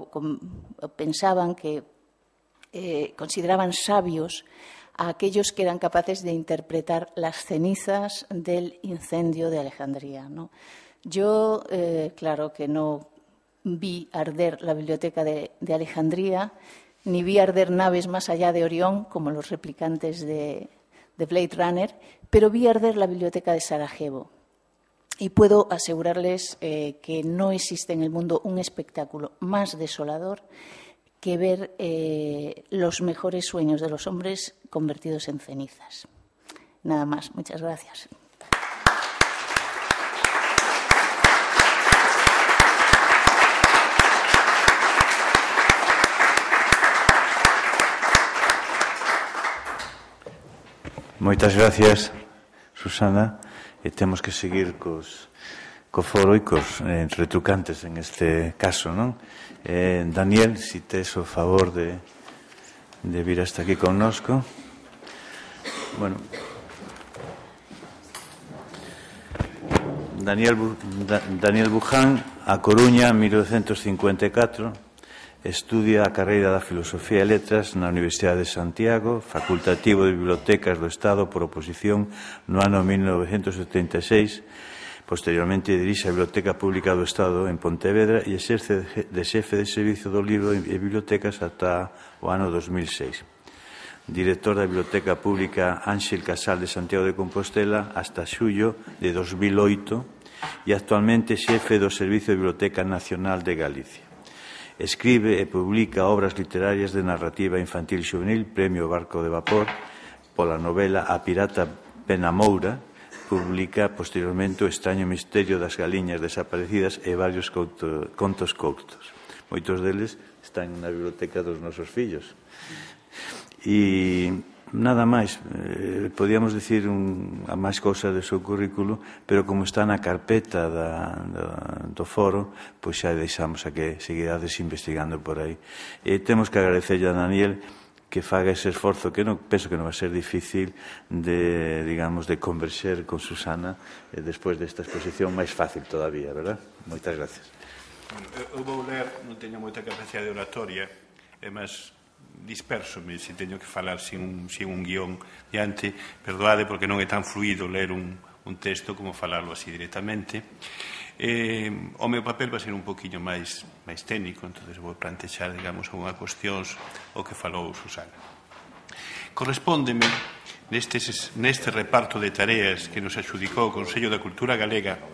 [SPEAKER 1] sabios a aquellos que eran capaces de interpretar las cenizas del incendio de Alejandría, ¿no? Yo, claro que no vi arder la biblioteca de Alejandría, ni vi arder naves más allá de Orión, como los replicantes de Blade Runner, pero vi arder la biblioteca de Sarajevo. Y puedo asegurarles que no existe en el mundo un espectáculo más desolador que ver los mejores sueños de los hombres convertidos en cenizas. Nada más. Muchas gracias.
[SPEAKER 2] Moitas gracias, Susana. E temos que seguir co foro e cos retrucantes en este caso, non? Daniel, si tes o favor de vir hasta aquí connosco. Bueno, Daniel Buján, A Coruña, 1954. Estudia a carreira da Filosofía e Letras na Universidade de Santiago, facultativo de Bibliotecas do Estado por oposición no ano 1976. Posteriormente dirixe a Biblioteca Pública do Estado en Pontevedra e exerce de xefe de servizo do libro e bibliotecas ata o ano 2006. Director da Biblioteca Pública Ánxel Casal de Santiago de Compostela hasta xullo de 2008 e actualmente xefe do Servizo de Biblioteca Nacional de Galicia. Escribe e publica obras literarias de narrativa infantil xuvenil, Premio Barco de Vapor, pola novela A Pirata Penamoura. Publica posteriormente O extraño misterio das galiñas desaparecidas e varios contos coutos. Moitos deles están na biblioteca dos nosos fillos. E nada máis, podíamos dicir a máis cousas do seu currículo, pero como está na carpeta do foro, pois xa deixamos a que seguirades investigando por aí. E temos que agradecerlle a Daniel que faga ese esforzo, que penso que non vai ser difícil de, digamos, de converxer con Susana despois desta exposición máis fácil todavía, verdad? Moitas gracias.
[SPEAKER 3] Eu vou ler, non teño moita capacidade de oratoria, é máis disperso-me se teño que falar sin un guión diante, perdoade porque non é tan fluido ler un texto como falarlo así directamente. O meu papel vai ser un poquinho máis técnico, entonces vou plantexar, digamos, unha cuestións o que falou Susana. Correspóndeme neste reparto de tareas que nos adxudicou o Consello da Cultura Galega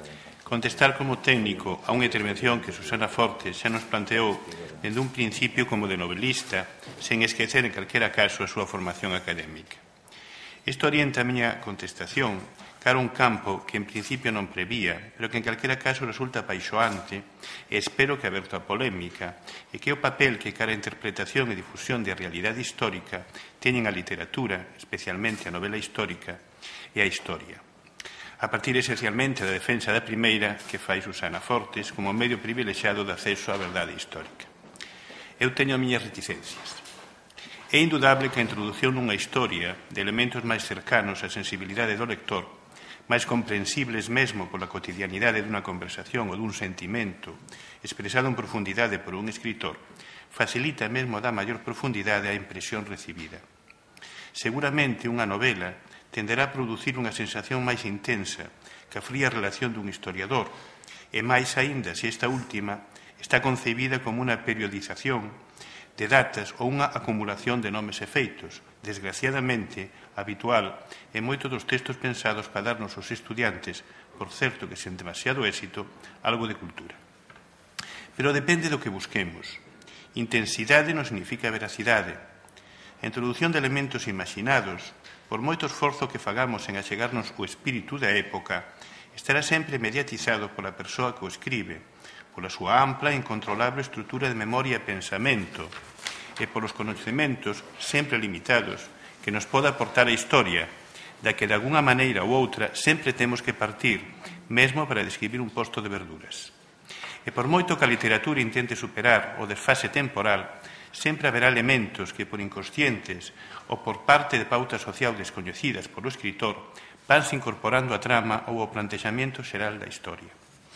[SPEAKER 3] contestar como técnico a unha intervención que Susana Fortes xa nos planteou dende un principio como de novelista, sen esquecer en calquera caso a súa formación académica. Isto orienta a miña contestación cara a un campo que en principio non prevía, pero que en calquera caso resulta apaixoante e espero que aberto a polémica, e que é o papel que cara a interpretación e difusión de realidade histórica teñen a literatura, especialmente a novela histórica e a historia. A partir esencialmente da defensa da primeira que fai Susana Fortes como medio privilexiado de acceso á verdade histórica. Eu teño as miñas reticencias. É indudable que a introdución nunha historia de elementos máis cercanos á sensibilidade do lector, máis comprensibles mesmo pola cotidianidade dunha conversación ou dun sentimento expresado en profundidade por un escritor, facilita mesmo da maior profundidade a impresión recibida. Seguramente unha novela tenderá a producir unha sensación máis intensa que a fría relación dun historiador, e máis aínda se esta última está concebida como unha periodización de datas ou unha acumulación de nomes e feitos, desgraciadamente habitual en moitos dos textos pensados para darnos aos estudiantes, por certo que sen demasiado éxito, algo de cultura. Pero depende do que busquemos. Intensidade non significa veracidade. A introducción de elementos imaginados, por moito esforzo que fagamos en achegarnos o espírito da época, estará sempre mediatizado pola persoa que o escribe, pola súa ampla e incontrolable estrutura de memoria e pensamento, e polos coñecementos sempre limitados que nos pode aportar a historia, da que de alguna maneira ou outra sempre temos que partir, mesmo para describir un posto de verduras. E por moito que a literatura intente superar o desfase temporal, sempre haberá elementos que por inconscientes ou por parte de pautas social descoñecidas polo escritor vanse incorporando a trama ou ao plantexamento xeral da historia.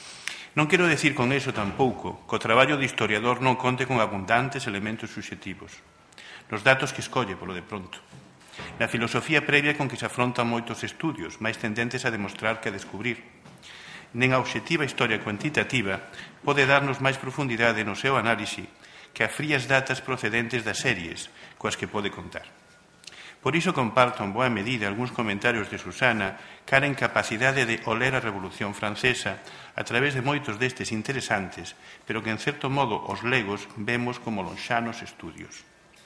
[SPEAKER 3] Non quero decir con eso tampouco que o traballo de historiador non conte con abundantes elementos subxectivos, nos datos que escolle polo de pronto, na filosofía previa con que se afrontan moitos estudios, máis tendentes a demostrar que a descubrir. Nen a obxectiva historia cuantitativa pode darnos máis profundidade no seu análise que a frías datas procedentes das series coas que pode contar. Por iso comparto en boa medida algúns comentarios de Susana cara a incapacidade de oler a Revolución Francesa a través de moitos destes interesantes, pero que en certo modo os legos vemos como lonxanos estudios.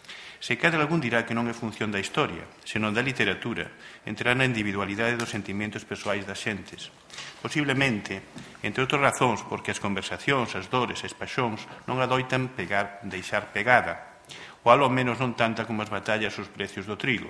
[SPEAKER 3] Se cadra algún dirá que non é función da historia, senón da literatura, entrar na individualidade dos sentimentos persoais das xentes. Posiblemente, entre outras razóns, porque as conversacións, as dores e as paixóns non adoitan deixar pegada, ou alo menos non tanta como as batallas os precios do trigo,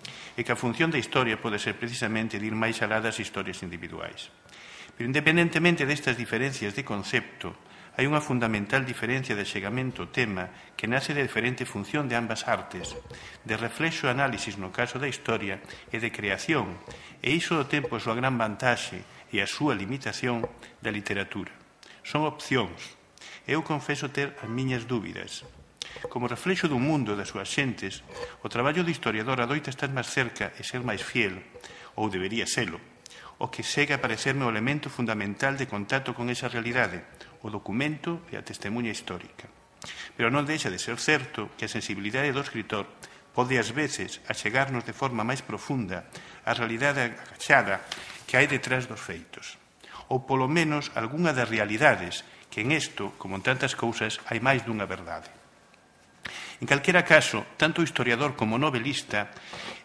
[SPEAKER 3] e que a función da historia pode ser precisamente de ir máis alá das historias individuais. Pero independentemente destas diferencias de concepto, hai unha fundamental diferencia de achegamento ao tema que nace de diferente función de ambas artes, de reflexo e análisis no caso da historia e de creación, e iso do tempo é a súa gran vantaxe e a súa limitación da literatura. Son opcións. Eu confeso ter as miñas dúbidas. Como reflexo dun mundo das súas xentes, o traballo do historiador adoita estar máis cerca e ser máis fiel, ou debería selo, o que segue a parecerme o elemento fundamental de contacto con esa realidade, o documento e a testemunha histórica. Pero non deixa de ser certo que a sensibilidade do escritor pode ás veces achegarnos de forma máis profunda a realidade agachada que hai detrás dos feitos, ou polo menos algunha das realidades que en isto, como en tantas cousas, hai máis dunha verdade. En calquera caso, tanto o historiador como o novelista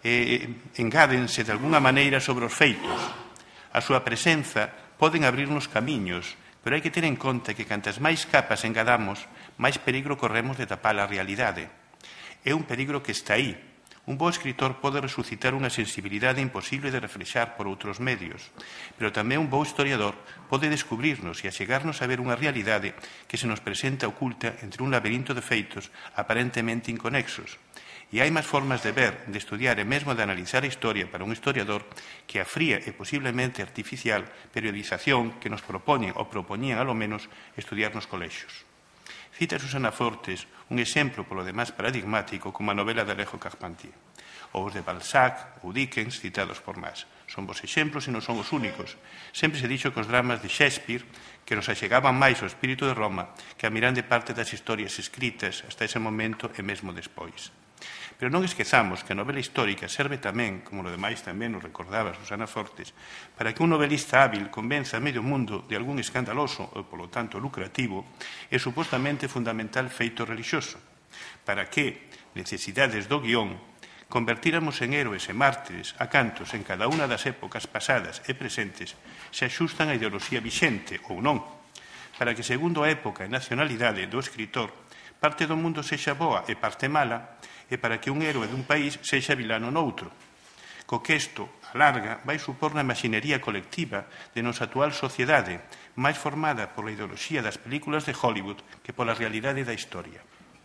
[SPEAKER 3] engádense de alguna maneira sobre os feitos. A súa presenza poden abrirnos camiños, pero hai que ter en conta que cantas máis capas engadamos, máis peligro corremos de tapar a realidade. É un peligro que está aí. Un bo escritor pode resucitar unha sensibilidade imposible de reflexar por outros medios, pero tamén un bo historiador pode descubrirnos e achegarnos a ver unha realidade que se nos presenta oculta entre un laberinto de feitos aparentemente inconexos. E hai máis formas de ver, de estudiar e mesmo de analizar a historia para un historiador que a fría e posiblemente artificial periodización que nos propoñen ou propoñían alo menos estudiar nos colexios. Cita Susana Fortes un exemplo polo demás paradigmático como a novela de Alejo Carpentier, ou os de Balzac ou Dickens citados por Mas. Son vos exemplos e non son os únicos. Sempre se dixo que os dramas de Shakespeare que nos achegaban máis ao espírito de Roma que a miran de parte das historias escritas hasta ese momento e mesmo despois. Pero non esquezamos que a novela histórica serve tamén, como lo demais tamén nos recordaba Susana Fortes, para que un novelista hábil convenza a medio mundo de algún escandaloso ou, polo tanto, lucrativo e supostamente fundamental feito relixioso, para que, necesidades do guión, convertíramos en héroes e mártires a cantos en cada unha das épocas pasadas e presentes se axustan a ideoloxía vixente ou non, para que, segundo a época e nacionalidade do escritor, parte do mundo sexa boa e parte mala, e para que un héroe dun país sexa vilano noutro. Co que isto, a larga, vai supor na imaxinería colectiva de nosa actual sociedade, máis formada pola ideoloxía das películas de Hollywood que pola realidade da historia.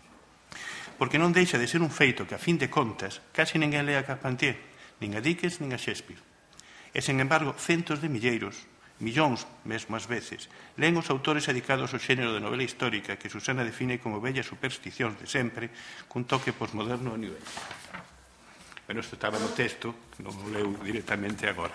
[SPEAKER 3] Porque non deixa de ser un feito que, a fin de contas, casi ninguén lea a Carpentier, nin a Dickens, nin a Shakespeare. E, sen embargo, centos de milleiros, millóns mesmo ás veces, leen os autores dedicados ao xénero de novela histórica que Susana define como vellas supersticións de sempre, cun toque posmoderno a nivel. Bueno, isto estaba no texto, non o leu directamente agora.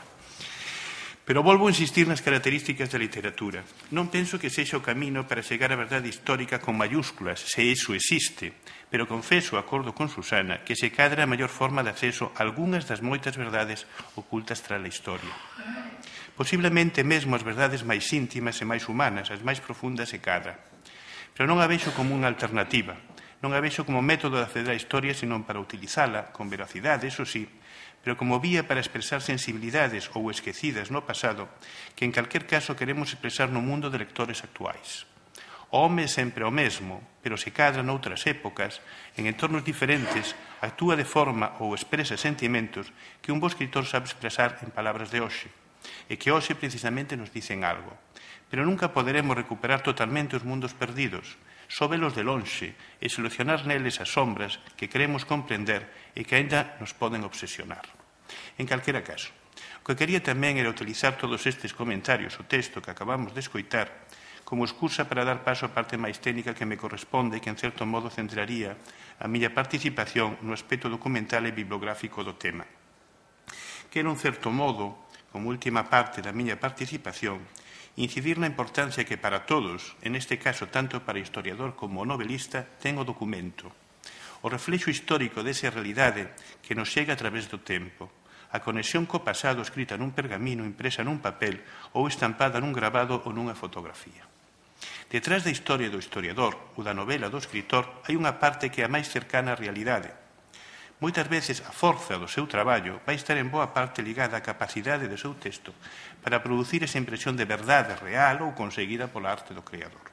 [SPEAKER 3] Pero volvo a insistir nas características da literatura. Non penso que sexa o camino para chegar á verdade histórica con mayúsculas, se iso existe, pero confeso, acordo con Susana, que se cadra a maior forma de acceso a algunhas das moitas verdades ocultas tras a historia. Posiblemente mesmo as verdades máis íntimas e máis humanas, as máis profundas se cadra. Pero non a vexo como unha alternativa, non a vexo como método de acceder á historia, senón para utilizala, con veracidade, eso sí, pero como vía para expresar sensibilidades ou esquecidas no pasado que en calquer caso queremos expresar no mundo de lectores actuais. O home é sempre o mesmo, pero se cadra noutras épocas, en entornos diferentes, actúa de forma ou expresa sentimentos que un bo escritor sabe expresar en palabras de hoxe, e que hoxe precisamente nos dicen algo. Pero nunca poderemos recuperar totalmente os mundos perdidos, só velos de lonxe e solucionar neles as sombras que queremos comprender e que aínda nos poden obsesionar. En calquera caso, o que quería tamén era utilizar todos estes comentarios, o texto que acabamos de escoitar, como excusa para dar paso á parte máis técnica que me corresponde e que, en certo modo, centraría a miña participación no aspecto documental e bibliográfico do tema. Que era, un certo modo, como última parte da miña participación, incidir na importancia que para todos, en este caso tanto para o historiador como o novelista, ten o documento. O reflexo histórico desa realidade que nos chega a través do tempo. A conexión co pasado escrita nun pergamino, impresa nun papel ou estampada nun grabado ou nunha fotografía. Detrás da historia do historiador ou da novela do escritor hai unha parte que é a máis cercana á realidade. Moitas veces a forza do seu traballo vai estar en boa parte ligada á capacidade do seu texto para producir esa impresión de verdade real ou conseguida pola arte do creador.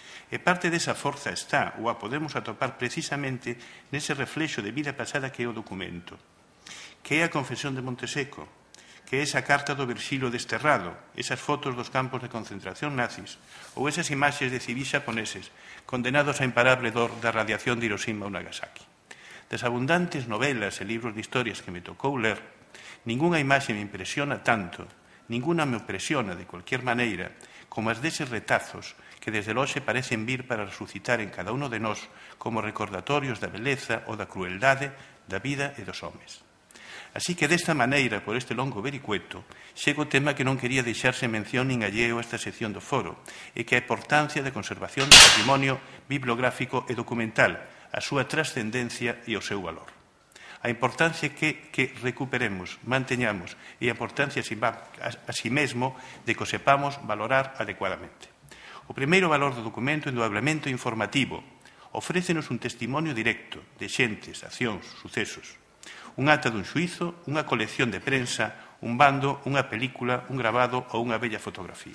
[SPEAKER 3] E parte desa forza está, ou a podemos atopar precisamente nese reflexo de vida pasada que é o documento, que é a Confesión de Monteseco, que é esa carta do Virxilio desterrado, esas fotos dos campos de concentración nazis, ou esas imaxes de civis xaponeses condenados a imparable dor da radiación de Hiroshima ou Nagasaki. Das abundantes novelas e libros de historias que me tocou ler, ningunha imaxe me impresiona tanto, ninguna me opresiona de cualquier maneira, como as deses retazos que desde loxe parecen vir para resucitar en cada uno de nós como recordatorios da beleza ou da crueldade da vida e dos homes. Así que desta maneira, por este longo vericueto, chega o tema que non quería deixarse mención nin alleo a esta sección do foro, e que é a importancia da conservación do patrimonio bibliográfico e documental, a súa trascendencia e o seu valor. A importancia que recuperemos, manteñamos, e a importancia así mesmo de que o sepamos valorar adecuadamente. O primeiro valor do documento é indudablemente informativo. Ofrécenos un testimonio directo de xentes, accións, sucesos. Un acta dun xuízo, unha colección de prensa, un bando, unha película, un grabado ou unha bella fotografía.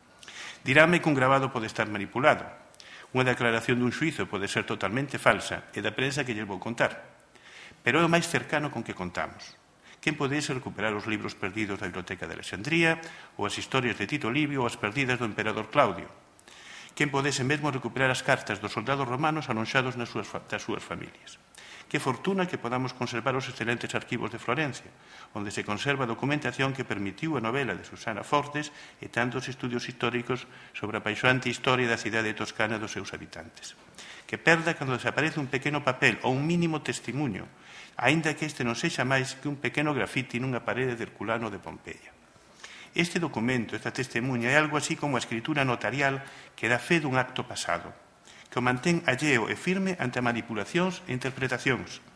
[SPEAKER 3] Dirame que un grabado pode estar manipulado. Unha declaración dun xuízo pode ser totalmente falsa e da prensa que lle vou contar. Pero é o máis cercano con que contamos. Quen podese recuperar os libros perdidos da Biblioteca de Alexandría ou as historias de Tito Livio ou as perdidas do emperador Claudio? Quen podese mesmo recuperar as cartas dos soldados romanos anonxados das súas familias? Que fortuna que podamos conservar os excelentes arquivos de Florencia, onde se conserva a documentación que permitiu a novela de Susana Fortes e tantos estudios históricos sobre a paixoante historia da cidade toscana dos seus habitantes. Que perda cando desaparece un pequeno papel ou un mínimo testimonio, aínda que este non sexa máis que un pequeno grafiti nunha parede de Herculano de Pompeia. Este documento, esta testemunha, é algo así como a escritura notarial que dá fe dun acto pasado, que o mantén alleo e firme ante manipulacións e interpretacións,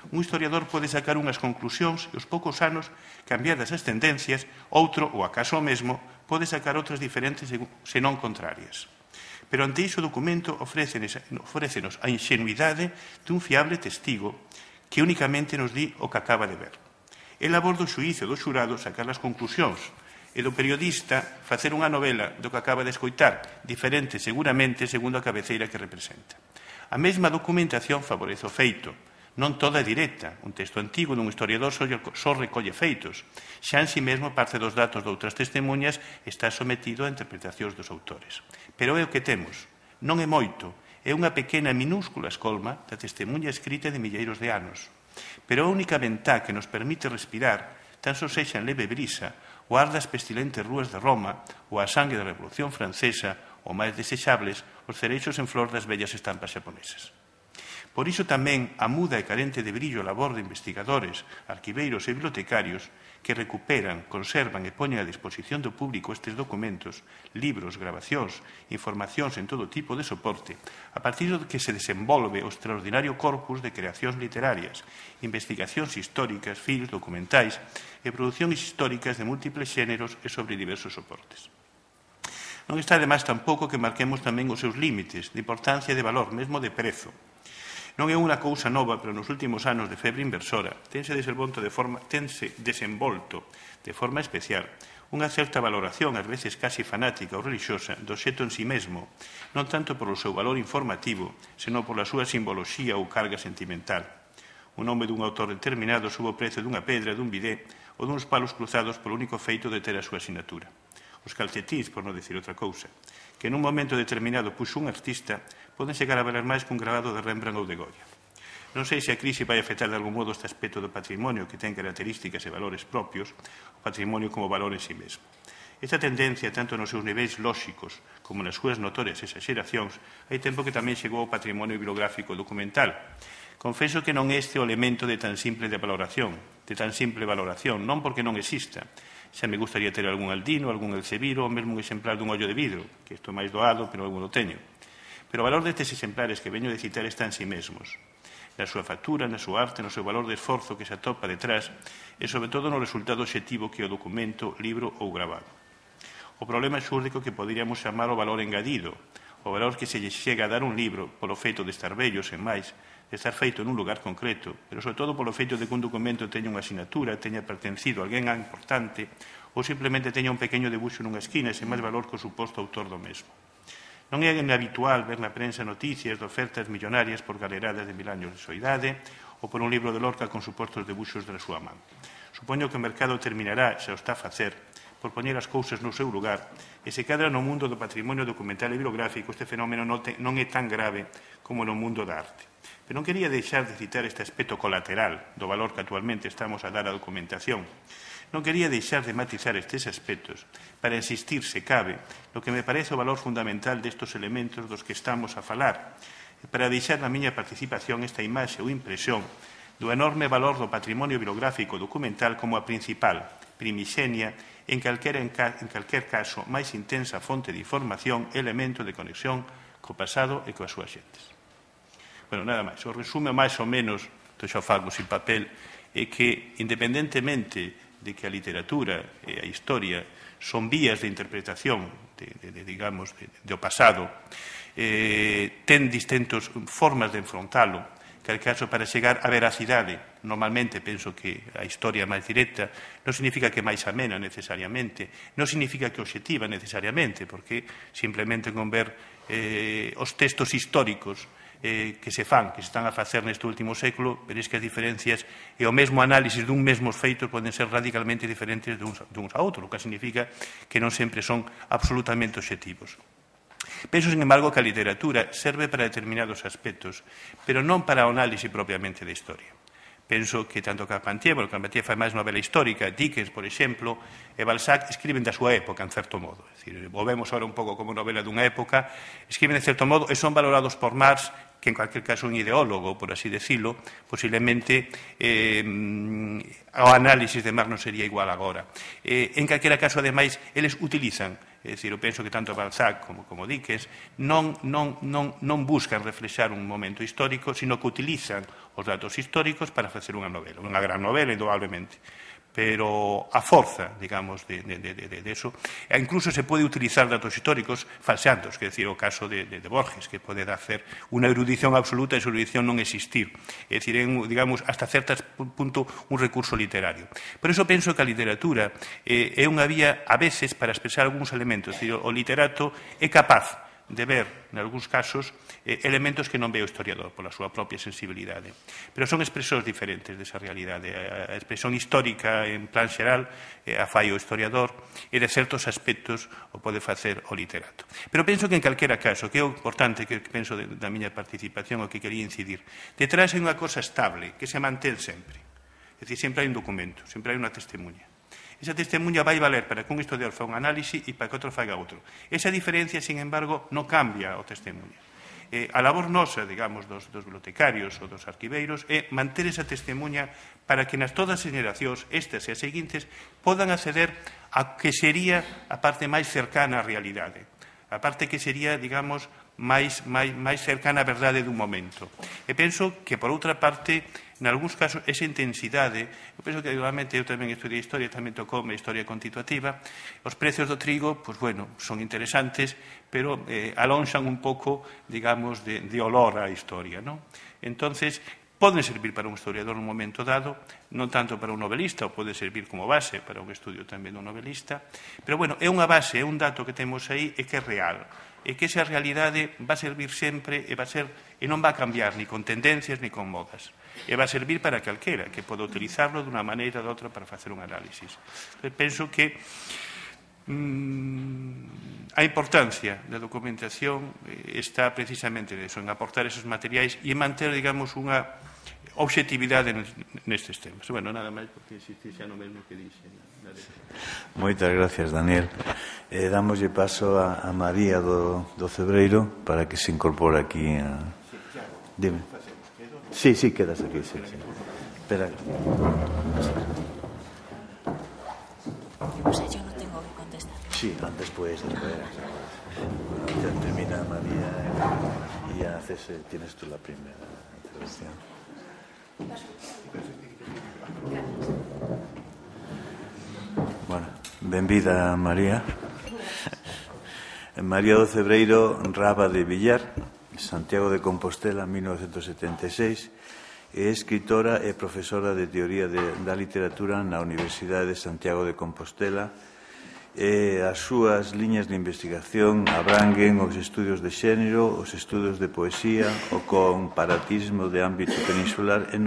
[SPEAKER 3] Un historiador pode sacar unhas conclusións e aos poucos anos, cambiadas as tendencias, outro, ou acaso o mesmo, pode sacar outras diferentes senón contrarias. Pero ante iso o documento ofrécenos a ingenuidade dun fiable testigo que únicamente nos di o que acaba de ver. El aborda o xuízo do xurado sacar as conclusións e do periodista facer unha novela do que acaba de escoitar, diferente seguramente segundo a cabeceira que representa. A mesma documentación favorece o feito, non toda é directa. Un texto antigo dun historiador só recolle feitos. Xa en si mesmo parte dos datos de outras testemunhas está sometido a interpretacións dos autores. Pero é o que temos. Non é moito. É unha pequena e minúscula escolma da testemunha escrita de milleiros de anos. Pero a única ventá que nos permite respirar, tan só sexa en leve brisa, o ar das pestilentes rúas de Roma ou a sangue da Revolución Francesa, ou máis desexables, os cereixos en flor das bellas estampas xaponesas. Por iso tamén a muda e carente de brillo labor de investigadores, arquiveiros e bibliotecarios que recuperan, conservan e poñen a disposición do público estes documentos, libros, grabacións, informacións en todo tipo de soporte, a partir do que se desenvolve o extraordinario corpus de creacións literarias, investigacións históricas, films, documentais e producións históricas de múltiples xéneros e sobre diversos soportes. Non está de máis tampouco que marquemos tamén os seus límites de importancia e de valor, mesmo de prezo. Non é unha cousa nova, pero nos últimos anos de febre inversora tense desenvolto de forma especial unha certa valoración, ás veces casi fanática ou religiosa, do obxecto en si mesmo, non tanto polo seu valor informativo, senón pola súa simboloxía ou carga sentimental. O nome dun autor determinado sube o prezo dunha pedra, dun bidé ou duns palos cruzados polo único feito de ter a súa asinatura. Os calcetins, por non dicir outra cousa, que nun momento determinado puxo un artista, poden chegar a valer máis que un grabado de Rembrandt ou de Goya. Non sei se a crise vai afectar de algún modo este aspecto do patrimonio que ten características e valores propios, o patrimonio como valor en si mesmo. Esta tendencia, tanto nos seus niveis lóxicos como nas súas notorias exageracións, hai tempo que tamén chegou ao patrimonio bibliográfico documental. Confeso que non é este o elemento de tan simple valoración, non porque non exista. Xa me gustaría ter algún Aldino, algún Elcebiro, ou mesmo un exemplar dun ollo de vidro, que isto é máis doado, pero algún o teño. Pero o valor destes exemplares que veño de citar está en si mesmos. Na súa factura, na súa arte, no seu valor de esforzo que se atopa detrás e, sobre todo, no resultado obxectivo que é o documento, libro ou grabado. O problema xúrdico que poderíamos chamar o valor engadido, o valor que se lle chega a dar un libro polo feito de estar bello, sen máis, de estar feito nun lugar concreto, pero sobre todo polo feito de que un documento teña unha asinatura, teña pertencido a alguén importante ou simplemente teña un pequeno debuxo nunha esquina e sen máis valor que o suposto autor do mesmo. Non é habitual ver na prensa noticias de ofertas millonarias por galeradas de 1000 anos de súa idade ou por un libro de Lorca con supostos debuxos da súa man. Supoño que o mercado terminará, xa o está a facer, por poñer as cousas no seu lugar e se cadra no mundo do patrimonio documental e bibliográfico este fenómeno non é tan grave como no mundo da arte. Pero non quería deixar de citar este aspecto colateral do valor que actualmente estamos a dar á documentación. Non quería deixar de matizar estes aspectos para insistir, se cabe, no que me parece o valor fundamental destes elementos dos que estamos a falar, e para deixar na miña participación esta imaxe ou impresión do enorme valor do patrimonio bibliográfico documental como a principal, primixenia, en calquer caso máis intensa fonte de información, elemento de conexión co pasado e coas súas xentes. Bueno, nada máis. O resume máis ou menos, xa o fago sin papel, é que, independentemente de que a literatura e a historia son vías de interpretación do pasado, ten distintas formas de enfrontalo, que al caso para chegar á veracidade, normalmente penso que a historia máis directa non significa que máis amena necesariamente, non significa que obxectiva necesariamente, porque simplemente con ver os textos históricos que se están a facer neste último século, veréis que as diferencias e o mesmo análisis dun mesmos feitos poden ser radicalmente diferentes duns a outros, o que significa que non sempre son absolutamente obxectivos. Penso, sin embargo, que a literatura serve para determinados aspectos, pero non para o análisis propiamente da historia. Penso que tanto Carpentier fai máis novela histórica, Dickens, por exemplo, e Balzac escriben da súa época, en certo modo. É dicir, volvemos ahora un pouco como novela dunha época, escriben de certo modo e son valorados por Marx, que en cualquier caso un ideólogo, por así decirlo, posiblemente o análisis de Marx non sería igual agora. En calquera caso, ademais, eles utilizan É dicir, eu penso que tanto Balzac como Dickens non buscan reflexar un momento histórico, sino que utilizan os datos históricos para facer unha novela. Unha gran novela, indudablemente. Pero a forza, digamos, de eso, e incluso se pode utilizar datos históricos falseantes, que é dicir, o caso de Borges, que pode hacer unha erudición absoluta e esa erudición non existir. É dicir, digamos, hasta certo punto un recurso literario. Por iso penso que a literatura é unha vía, a veces, para expresar algúns elementos. É dicir, o literato é capaz de ver, en algúns casos, elementos que non ve o historiador pola súa propia sensibilidade. Pero son expresóns diferentes desa realidade. A expresión histórica, en plan xeral, a fai o historiador, e de certos aspectos o pode facer o literato. Pero penso que, en calquera caso, que é o importante que penso da miña participación, o que quería incidir, detrás hai unha cosa estable, que se mantén sempre. É dicir, sempre hai un documento, sempre hai unha testemunha. Esa testemunha vai valer para que un historiador faga un análisis e para que outro faga outro. Esa diferencia, sin embargo, non cambia o testemunha. A labor nosa, digamos, dos bibliotecarios ou dos arquiveiros é manter esa testemunha para que nas todas as generacións, estas e as seguintes, podan acceder a que sería a parte máis cercana á realidade. A parte que sería, digamos, máis cercana á verdade dun momento. E penso que, por outra parte, en algúns casos, esa intensidade, eu penso que, realmente, eu tamén estudiei historia, tamén tocoume historia constitutiva, os precios do trigo, pois, bueno, son interesantes, pero alonxan un pouco, digamos, de olor á historia, non? Entonces, poden servir para un historiador nun momento dado, non tanto para un novelista, ou pode servir como base para un estudio tamén dun novelista, pero, bueno, é unha base, é un dato que temos aí e que é real, e que esa realidade va a servir sempre e non va a cambiar ni con tendencias ni con modas. E va a servir para calquera que poda utilizarlo dunha maneira ou outra para facer un análisis. Penso que a importancia da documentación está precisamente en aportar esos materiais e en manter, digamos, unha objetividade nestes temas. Bueno, nada máis, porque xa no mesmo que dixe.
[SPEAKER 2] Moitas gracias, Daniel. Damoslle paso a María do Cebreiro para que se incorpore aquí. Dime. Sí, quedas aquí. Sí. Espera.
[SPEAKER 4] O sea, yo no tengo que contestar.
[SPEAKER 2] Sí, después. Ya termina María y ya tienes tú la primera intervención. Bueno, benvida María. María do Cebreiro Raba de Villar, Santiago de Compostela, 1976, é escritora e profesora de Teoría da Literatura na Universidade de Santiago de Compostela. As súas liñas de investigación abranguen os estudios de xénero, os estudos de poesía, o comparatismo de ámbito peninsular e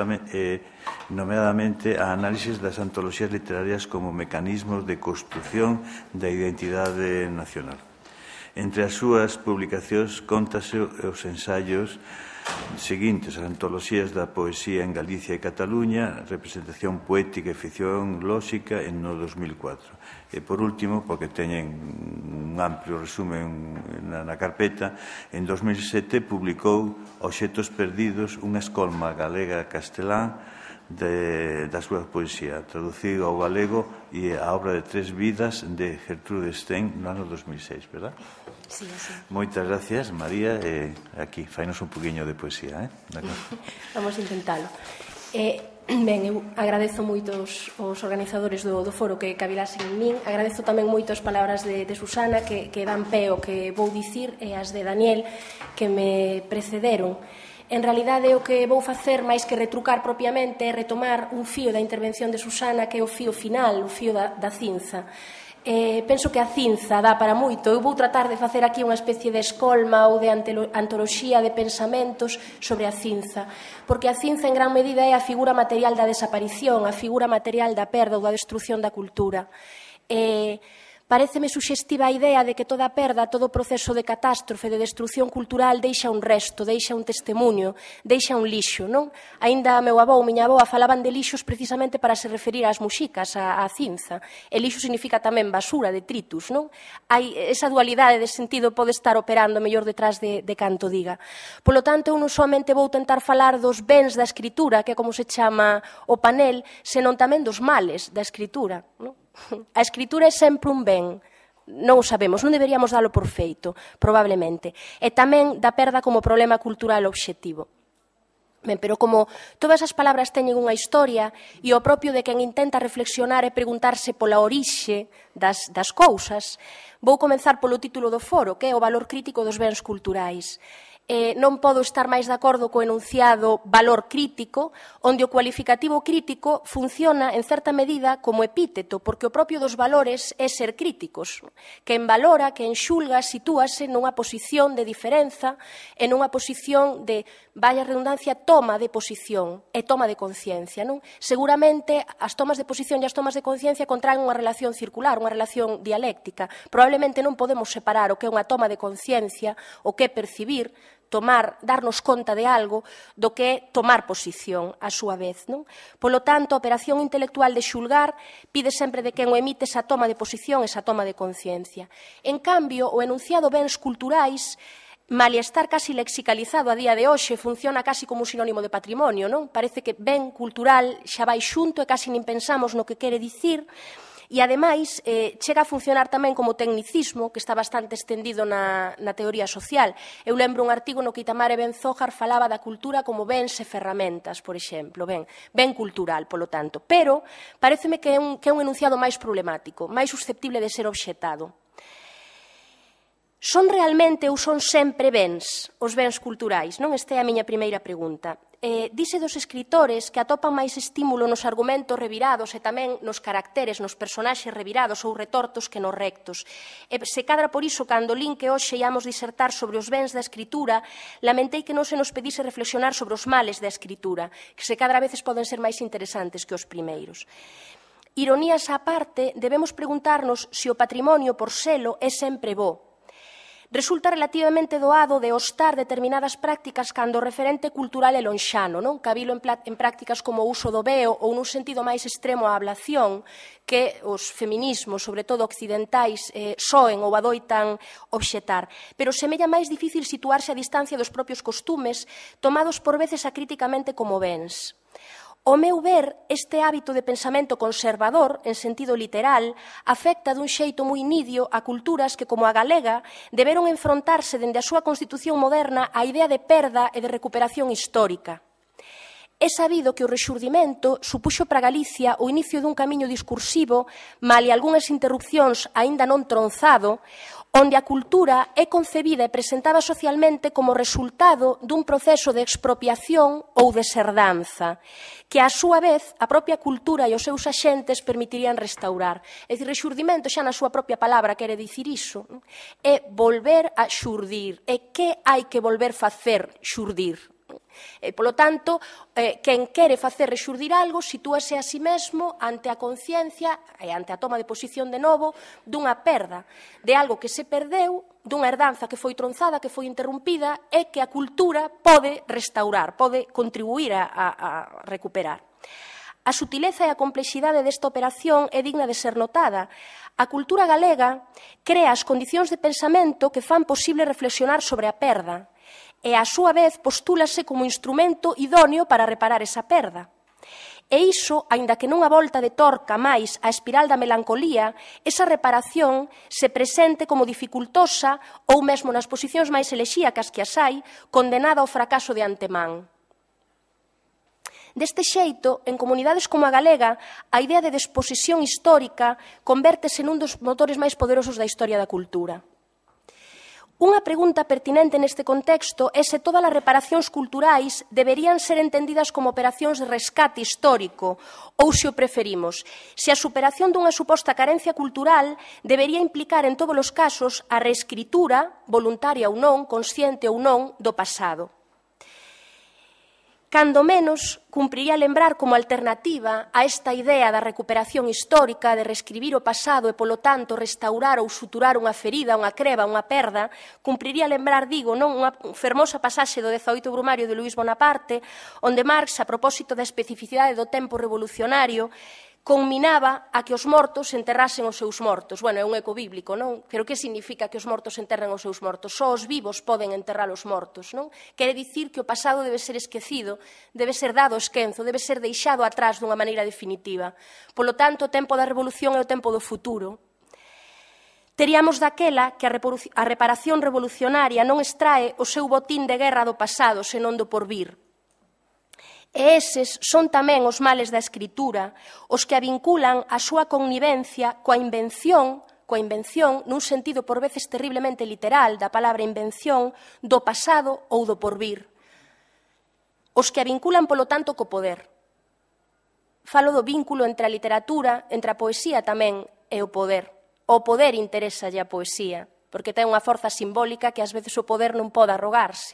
[SPEAKER 2] nomeadamente a análisis das antoloxías literarias como mecanismos de construción da identidade nacional. Entre as súas publicacións contase os ensaios seguintes: as antoloxías da poesía en Galicia e Cataluña, representación poética e ficción lóxica en no 2004. E, por último, porque teñen un amplio resumen na carpeta, en 2007 publicou Obxetos perdidos, unha escolma galega-castelán da súa poesía, traducido ao galego, e a obra de 3 vidas de Gertrude Stein no ano 2006, verdad?
[SPEAKER 4] Sí.
[SPEAKER 2] Moitas gracias, María. Aquí, fainos un poquinho de poesía,
[SPEAKER 5] Vamos a intentalo. Ben, eu agradezo moito os organizadores do foro que cavilasen en min. Agradezo tamén moito as palabras de Susana que dan pé o que vou dicir, e as de Daniel que me precederon. En realidade, o que vou facer, máis que retrucar propiamente, é retomar un fío da intervención de Susana, que é o fío final, o fío da cinza. Penso que a cinza dá para moito. Eu vou tratar de facer aquí unha especie de escolma ou de antoloxía de pensamentos sobre a cinza, porque a cinza en gran medida é a figura material da desaparición, a figura material da perda ou da destrución da cultura. Paréceme suxestiva a idea de que toda perda, todo proceso de catástrofe, de destrucción cultural deixa un resto, deixa un testemunho, deixa un lixo, non? Aínda meu avó ou miña avoa falaban de lixos precisamente para se referir ás muxicas, á cinza. E lixo significa tamén basura, detritus, non? Hai esa dualidade de sentido pode estar operando mellor detrás de canto diga. Polo tanto, eu non somente vou tentar falar dos bens da escritura, que é como se chama o panel, senón tamén dos males da escritura, non? A escritura é sempre un ben. non o sabemos, non deberíamos dalo por feito, probablemente. E tamén da perda como problema cultural obxectivo. Ben, pero como todas as palabras teñen unha historia e o propio de quen intenta reflexionar e preguntarse pola orixe das cousas, vou comenzar polo título do foro, que é o valor crítico dos bens culturais. Non podo estar máis de acordo co enunciado valor crítico, onde o cualificativo crítico funciona en certa medida como epíteto, porque o propio dos valores é ser críticos. Quen valora, quen xulga, sitúase nunha posición de diferenza e nunha posición de, vaya redundancia, toma de posición e toma de conciencia. Non? Seguramente as tomas de posición e as tomas de conciencia contraen unha relación circular, unha relación dialéctica. Probablemente non podemos separar o que é unha toma de conciencia, o que é percibir, tomar, darnos conta de algo, do que é tomar posición a súa vez. Non? Polo tanto, a operación intelectual de xulgar pide sempre de quen o emite esa toma de posición, esa toma de conciencia. En cambio, o enunciado bens culturais, malia estar casi lexicalizado a día de hoxe, funciona casi como un sinónimo de patrimonio, non? Parece que ben cultural xa vai xunto e casi nin pensamos no que quere dicir. E, ademais, chega a funcionar tamén como tecnicismo, que está bastante estendido na teoría social. Eu lembro un artigo no que Itamar Ebenzójar falaba da cultura como bens e ferramentas, por exemplo, ben cultural, polo tanto. Pero pareceme que é un enunciado máis problemático, máis susceptible de ser obxetado. Son realmente ou son sempre bens os bens culturais? Non? Esta é a miña primeira pregunta. Dise dos escritores que atopan máis estímulo nos argumentos revirados e tamén nos caracteres, nos personaxes revirados ou retortos que nos rectos. Se cadra por iso, cando lín que hoxe íamos disertar sobre os bens da escritura, lamentei que non se nos pedise reflexionar sobre os males da escritura, que se cadra veces poden ser máis interesantes que os primeiros. Ironías á parte, debemos preguntarnos se o patrimonio por selo é sempre bo. Resulta relativamente doado de ostar determinadas prácticas cando o referente cultural é lonxano, non? Cabilo en prácticas como o uso do veo ou nun sentido máis extremo a ablación, que os feminismos, sobre todo occidentais, soen ou adoitan obxetar. Pero semella máis difícil situarse a distancia dos propios costumes, tomados por veces acríticamente como bens. Ao meu ver, este hábito de pensamento conservador, en sentido literal, afecta dun xeito moi nidio a culturas que, como a galega, deberon enfrontarse dende a súa constitución moderna á idea de perda e de recuperación histórica. É sabido que o rexurdimento supuxo para Galicia o inicio dun camiño discursivo, malia algunhas interrupcións aínda non tronzado, onde a cultura é concebida e presentada socialmente como resultado dun proceso de expropiación ou de serdanza, que, a súa vez, a propia cultura e os seus axentes permitirían restaurar. É dicir, rexurdimento xa na súa propia palabra quere dicir iso, é volver a xurdir. E que hai que volver facer xurdir? Polo tanto, quen quere facer rexurdir algo sitúase a si mesmo ante a conciencia e ante a toma de posición de novo dunha perda, de algo que se perdeu, dunha herdanza que foi tronzada, que foi interrumpida e que a cultura pode restaurar, pode contribuir a recuperar. A sutileza e a complexidade desta operación é digna de ser notada. A cultura galega crea as condicións de pensamento que fan posible reflexionar sobre a perda, e, a súa vez, postúlase como instrumento idóneo para reparar esa perda. E iso, aínda que nunha volta de torca máis á espiral da melancolía, esa reparación se presente como dificultosa ou mesmo nas posicións máis elexíacas que as hai, condenada ao fracaso de antemán. Deste xeito, en comunidades como a galega, a idea de desposesión histórica convértese nun dos motores máis poderosos da historia da cultura. Unha pregunta pertinente neste contexto é se todas as reparacións culturais deberían ser entendidas como operacións de rescate histórico ou, se o preferimos, se a superación dunha suposta carencia cultural debería implicar en todos os casos a reescritura, voluntaria ou non, consciente ou non, do pasado. Cando menos, cumpriría lembrar como alternativa a esta idea da recuperación histórica, de reescribir o pasado e, polo tanto, restaurar ou suturar unha ferida, unha creba, unha perda, cumpriría lembrar, digo, non, unha fermosa pasaxe do 18º Brumario de Luís Bonaparte, onde Marx, a propósito da especificidade do tempo revolucionario, conminaba a que os mortos enterrasen os seus mortos. Bueno, é un eco bíblico, non? Pero que significa que os mortos enterren os seus mortos? Só os vivos poden enterrar os mortos, non? Quere dicir que o pasado debe ser esquecido, debe ser dado esquenzo, debe ser deixado atrás dunha maneira definitiva. Polo tanto, o tempo da revolución é o tempo do futuro. Teríamos daquela que a reparación revolucionaria non extrae o seu botín de guerra do pasado, senón do porvir. E eses son tamén os males da escritura, os que a vinculan a súa connivencia coa invención nun sentido por veces terriblemente literal da palabra invención, do pasado ou do porvir. Os que a vinculan, polo tanto, co poder. Falo do vínculo entre a literatura, entre a poesía tamén e o poder. O poder interésalle a poesía, porque ten unha forza simbólica que ás veces o poder non pode arrogarse.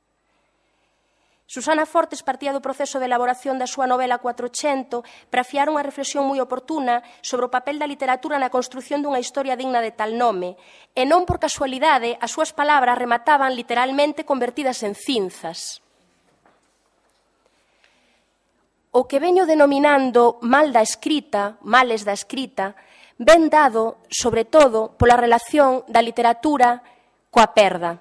[SPEAKER 5] Susana Fortes partía do proceso de elaboración da súa novela 400 para afiar unha reflexión moi oportuna sobre o papel da literatura na construción dunha historia digna de tal nome, e non por casualidade as súas palabras remataban literalmente convertidas en cinzas. O que veño denominando males da escrita, ben dado, sobre todo, pola relación da literatura coa perda.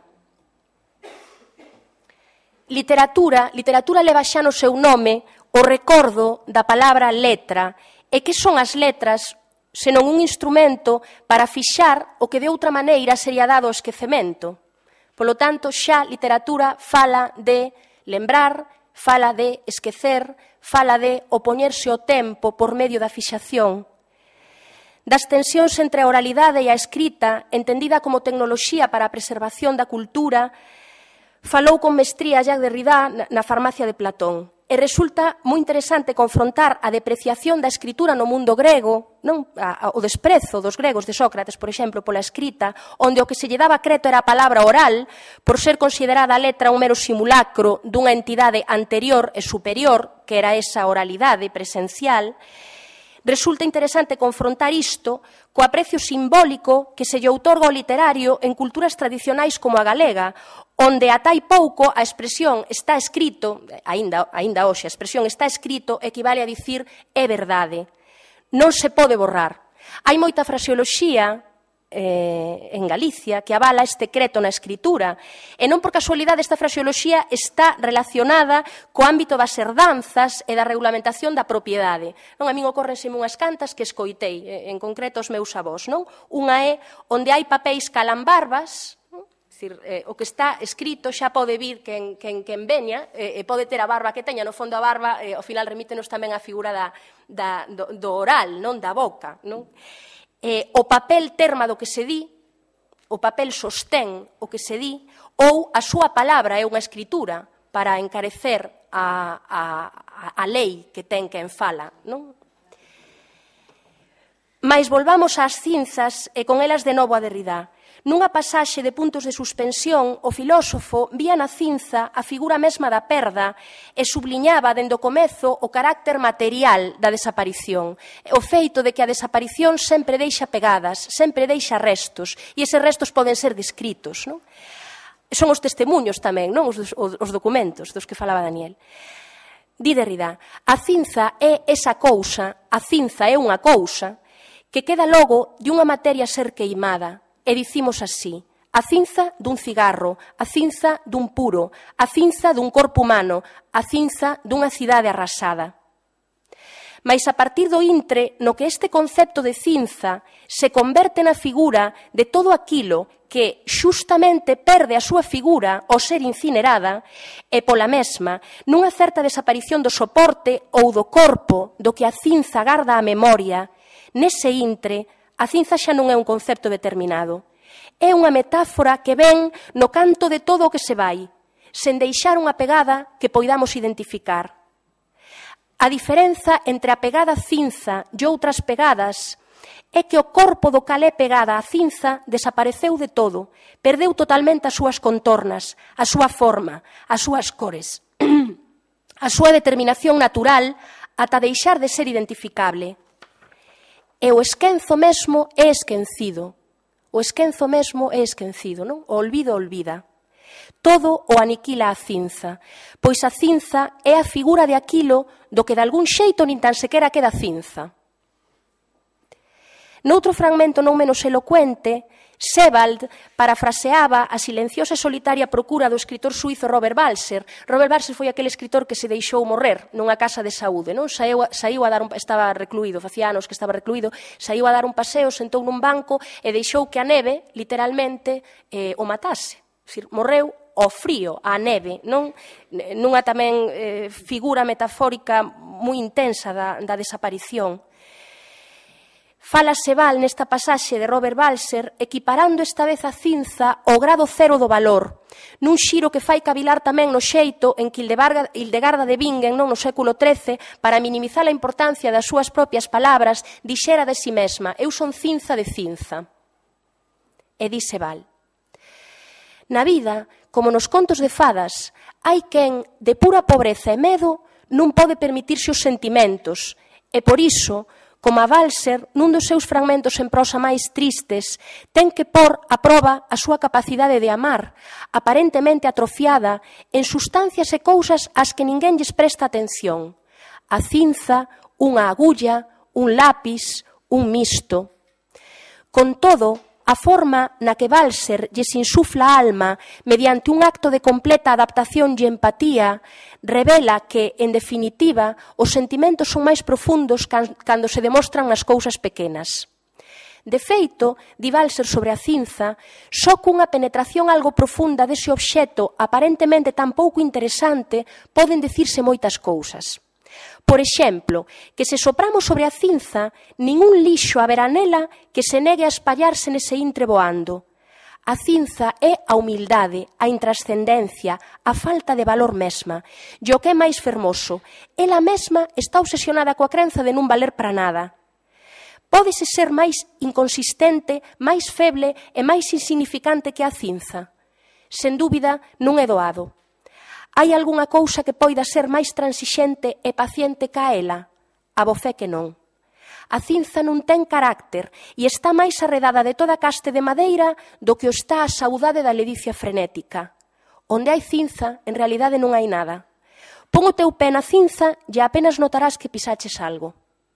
[SPEAKER 5] Literatura leva xa no seu nome o recordo da palabra letra. E que son as letras, senón un instrumento para fixar o que de outra maneira sería dado ao esquecemento. Polo tanto, xa literatura fala de lembrar, fala de esquecer, fala de opoñerse ao tempo por medio da fixación. Das tensións entre a oralidade e a escrita, entendida como tecnoloxía para a preservación da cultura, falou con mestría Jacques Derrida na Farmacia de Platón. E resulta moi interesante confrontar a depreciación da escritura no mundo grego, o desprezo dos gregos de Sócrates, por exemplo, pola escrita, onde o que se lle daba creto era a palabra oral, por ser considerada a letra un mero simulacro dunha entidade anterior e superior, que era esa oralidade presencial. Resulta interesante confrontar isto co aprecio simbólico que se lle outorga ao literario en culturas tradicionais como a galega, onde ata hai pouco a expresión está escrito, aínda hoxe, a expresión está escrito equivale a dicir é verdade. Non se pode borrar. Hai moita fraseoloxía en Galicia que avala este creto na escritura, e non por casualidade esta fraseoloxía está relacionada co ámbito das herdanzas e da regulamentación da propiedade. A min ocórrenseme unhas cantas que escoitei, en concreto os meus avós. Unha é onde hai papéis calambarbas, o que está escrito xa pode vir quen veña, e pode ter a barba que teña, no fondo a barba, ao final remítenos tamén a figura do oral, da boca. O papel terma do que se di, o papel sostén o que se di, ou a súa palabra é unha escritura para encarecer a lei que ten quen fala. Mais volvamos ás cinzas e con elas de novo a Derrida. Nunha pasaxe de puntos de suspensión, o filósofo vía na cinza a figura mesma da perda e subliñaba dende o comezo o carácter material da desaparición, o feito de que a desaparición sempre deixa pegadas, sempre deixa restos, e eses restos poden ser descritos. Son os testemunhos tamén, os documentos dos que falaba Daniel. Di Derrida, a cinza é esa cousa, a cinza é unha cousa, que queda logo de unha materia ser queimada. E dicimos así, a cinza dun cigarro, a cinza dun puro, a cinza dun corpo humano, a cinza dunha cidade arrasada. Mais a partir do intre no que este concepto de cinza se converte na figura de todo aquilo que xustamente perde a súa figura ao ser incinerada e pola mesma nunha certa desaparición do soporte ou do corpo do que a cinza garda a memoria, nese intre a cinza xa non é un concepto determinado. É unha metáfora que ven no canto de todo o que se vai, sen deixar unha pegada que poidamos identificar. A diferenza entre a pegada cinza e outras pegadas é que o corpo do cal é pegada a cinza desapareceu de todo, perdeu totalmente as súas contornas, a súa forma, as súas cores, a súa determinación natural ata deixar de ser identificable. E o esquenzo mesmo é esquecido. O esquenzo mesmo é esquecido, non? O olvido olvida. Todo o aniquila a cinza, pois a cinza é a figura de aquilo do que de algún xeito nin tan sequera queda cinza. Noutro fragmento non menos elocuente, Sebald parafraseaba a silenciosa e solitaria procura do escritor suízo Robert Balser. Robert Balser foi aquele escritor que se deixou morrer nunha casa de saúde, non? Saiu a dar estaba recluído, facía anos que estaba recluído, saiu a dar un paseo, sentou nun banco e deixou que a neve, literalmente, o matase. Morreu ao frío, á neve, non? Nunha tamén figura metafórica moi intensa da desaparición. Fala Sebald nesta pasaxe de Robert Balser equiparando esta vez a cinza ao grado cero do valor, nun xiro que fai cavilar tamén no xeito en que Hildegarda de Bingen, no século XIII, para minimizar a importancia das súas propias palabras, dixera de si mesma: eu son cinza de cinza. E di Sebald: na vida, como nos contos de fadas, hai quen, de pura pobreza e medo, non pode permitirse os sentimentos, e por iso, como a Balser, nun dos seus fragmentos en prosa máis tristes, ten que pôr a proba a súa capacidade de amar, aparentemente atrofiada en sustancias e cousas ás que ninguén lles presta atención. A cinza, unha agulla, un lápis, un misto. Con todo, a forma na que Balser lles insufla a alma mediante un acto de completa adaptación e empatía revela que, en definitiva, os sentimentos son máis profundos cando se demostran nas cousas pequenas. De feito, di Balser sobre a cinza, só cunha penetración algo profunda dese obxecto aparentemente tan pouco interesante poden dicirse moitas cousas. Por exemplo, que se sopramos sobre a cinza, ningún lixo haberá nela que se negue a espallarse nese intre voando. A cinza é a humildade, a intrascendencia, a falta de valor mesma. E o que é máis fermoso, ela mesma está obsesionada coa crenza de non valer para nada. Pódese ser máis inconsistente, máis feble e máis insignificante que a cinza. Sen dúbida, non é doado. Hai algunha cousa que poida ser máis transixente e paciente ca ela? A bofé que non. A cinza non ten carácter e está máis arredada de toda caste de madeira do que o está a saudade da ledicia frenética. Onde hai cinza, en realidade non hai nada. Pon o teu pé na cinza e apenas notarás que pisaches algo.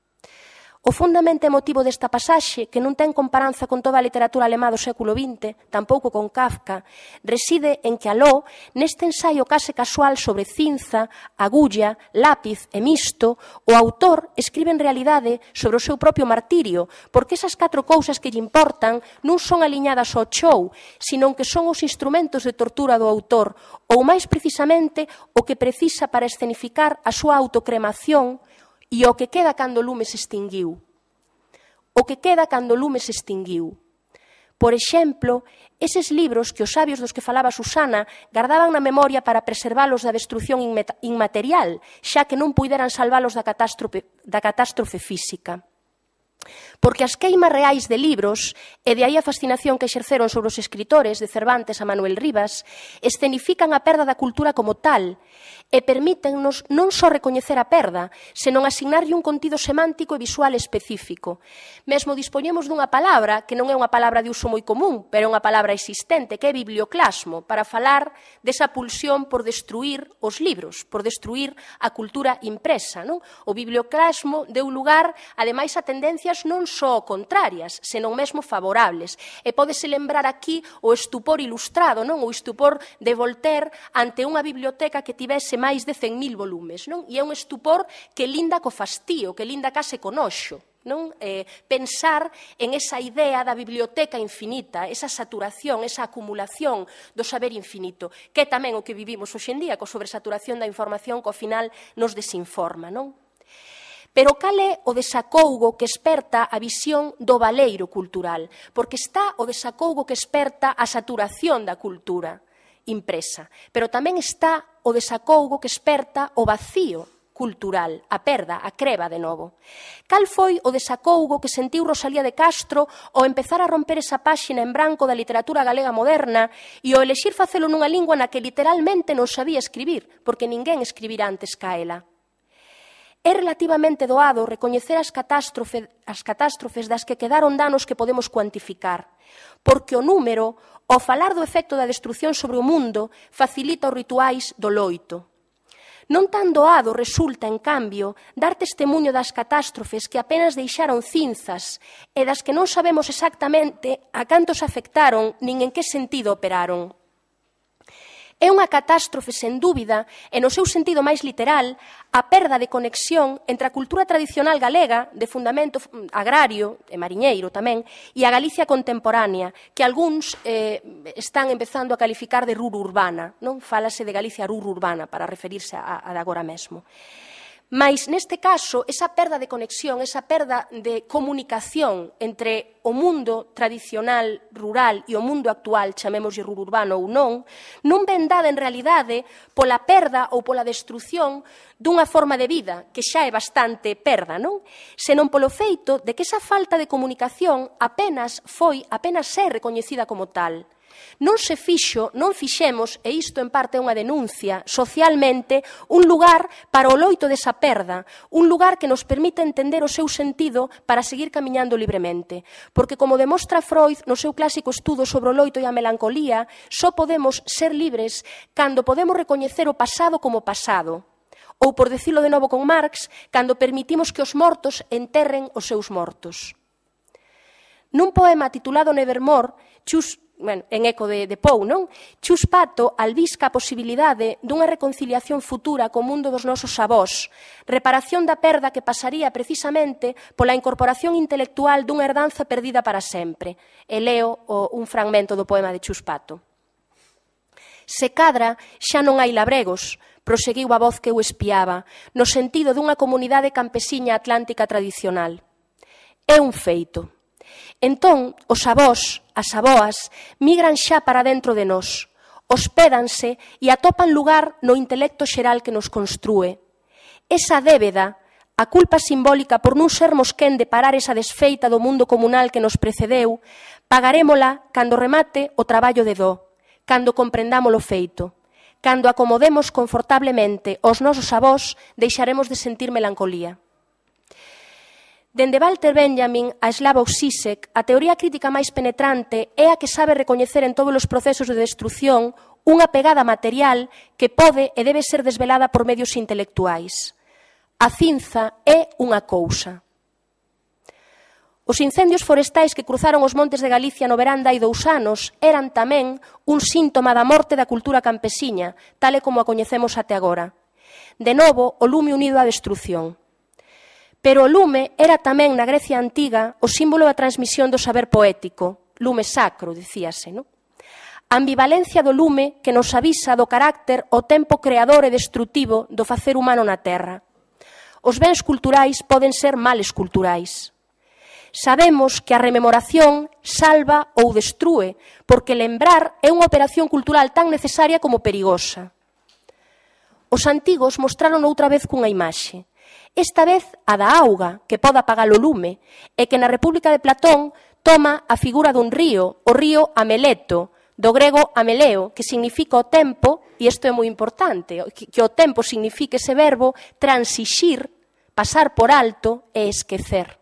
[SPEAKER 5] O fundamente emotivo desta pasaxe, que non ten comparanza con toda a literatura alemá do século XX, tampouco con Kafka, reside en que aló, neste ensaio case casual sobre cinza, agulla, lápiz e misto, o autor escribe en realidade sobre o seu propio martirio, porque esas 4 cousas que lle importan non son aliñadas ao show, sino que son os instrumentos de tortura do autor, ou máis precisamente o que precisa para escenificar a súa autocremación e o que queda cando o lume se extinguiu. O que queda cando o lume se extinguiu. Por exemplo, eses libros que os sabios dos que falaba Susana gardaban na memoria para preservalos da destrucción inmaterial, xa que non puideran salvalos da catástrofe física. Porque as queimas reais de libros, e de aí a fascinación que exerceron sobre os escritores, de Cervantes a Manuel Rivas, escenifican a perda da cultura como tal e permítennos non só recoñecer a perda, senón asignarlle un contido semántico e visual específico. Mesmo dispoñemos dunha palabra, que non é unha palabra de uso moi común, pero é unha palabra existente, que é biblioclasmo, para falar desa pulsión por destruir os libros, por destruir a cultura impresa. Non? O biblioclasmo deu lugar, ademais, a tendencias non só contrarias, senón mesmo favorables. E pódese lembrar aquí o estupor ilustrado, non? O estupor de Voltaire ante unha biblioteca que tivese máis de 100.000 volumes, non? E é un estupor que linda co fastío, que linda case co noxo. Non? Pensar en esa idea da biblioteca infinita, esa saturación, esa acumulación do saber infinito, que é tamén o que vivimos hoxe en día, co sobresaturación da información que ao final nos desinforma, non? Pero cal é o desacougo que esperta a visión do baleiro cultural? Porque está o desacougo que esperta a saturación da cultura impresa, pero tamén está o desacougo que esperta o vacío cultural, a perda, a creba de novo. Cal foi o desacougo que sentiu Rosalía de Castro ao empezar a romper esa páxina en branco da literatura galega moderna e ao elexir facelo nunha lingua na que literalmente non sabía escribir, porque ninguén escribira antes ca ela? É relativamente doado recoñecer as catástrofes das que quedaron danos que podemos cuantificar, porque o número, ao falar do efecto da destrucción sobre o mundo, facilita os rituais do loito. Non tan doado resulta, en cambio, dar testemunho das catástrofes que apenas deixaron cinzas e das que non sabemos exactamente a cantos afectaron nin en que sentido operaron. É unha catástrofe, sen dúbida, e no seu sentido máis literal, a perda de conexión entre a cultura tradicional galega, de fundamento agrario e mariñeiro tamén, e a Galicia contemporánea, que algúns están empezando a calificar de rururbana, non? Fálase de Galicia rururbana para referirse a de agora mesmo. Mais, neste caso, esa perda de conexión, esa perda de comunicación entre o mundo tradicional rural e o mundo actual, chamémoslle rururbano ou non ven dada en realidade pola perda ou pola destrución dunha forma de vida, que xa é bastante perda, non? Senón polo feito de que esa falta de comunicación apenas é recoñecida como tal. Non fixemos, e isto en parte é unha denuncia, socialmente, un lugar para o loito desa perda, un lugar que nos permite entender o seu sentido para seguir camiñando libremente. Porque, como demostra Freud no seu clásico estudo sobre o loito e a melancolía, só podemos ser libres cando podemos recoñecer o pasado como pasado. Ou, por decirlo de novo con Marx, cando permitimos que os mortos enterren os seus mortos. Nun poema titulado Nevermore, en eco de Poe, non? Chus Pato albisca a posibilidade dunha reconciliación futura co mundo dos nosos avós, reparación da perda que pasaría precisamente pola incorporación intelectual dunha herdanza perdida para sempre. E leo un fragmento do poema de Chus Pato. Se cadra xa non hai labregos, proseguiu a voz que eu espiaba, no sentido dunha comunidade campesiña atlántica tradicional. É un feito. Entón, os avós, as avoas, migran xa para dentro de nós, hospédanse e atopan lugar no intelecto xeral que nos constrúe. Esa débeda, a culpa simbólica por non sermos quen de parar esa desfeita do mundo comunal que nos precedeu, pagarémola cando remate o traballo de do, cando comprendámolo feito. Cando acomodemos confortablemente os nosos avós, deixaremos de sentir melancolía. Dende Walter Benjamin a Slavoj Žižek, a teoría crítica máis penetrante é a que sabe recoñecer en todos os procesos de destrucción unha pegada material que pode e debe ser desvelada por medios intelectuais. A cinza é unha cousa. Os incendios forestais que cruzaron os montes de Galicia no verán de hai 2 anos eran tamén un síntoma da morte da cultura campesiña, tal e como a coñecemos até agora. De novo, o lume unido á destrucción. Pero o lume era tamén na Grecia antiga o símbolo da transmisión do saber poético, lume sacro, dicíase, non? A ambivalencia do lume que nos avisa do carácter o tempo creador e destrutivo do facer humano na terra. Os bens culturais poden ser males culturais. Sabemos que a rememoración salva ou destrúe, porque lembrar é unha operación cultural tan necesaria como perigosa. Os antigos mostraron outra vez cunha imaxe. Esta vez a da auga, que pode apagar o lume, e que na República de Platón toma a figura dun río, o río Ameleto, do grego ameleo, que significa o tempo, e isto é moi importante, que o tempo significa ese verbo transixir, pasar por alto e esquecer.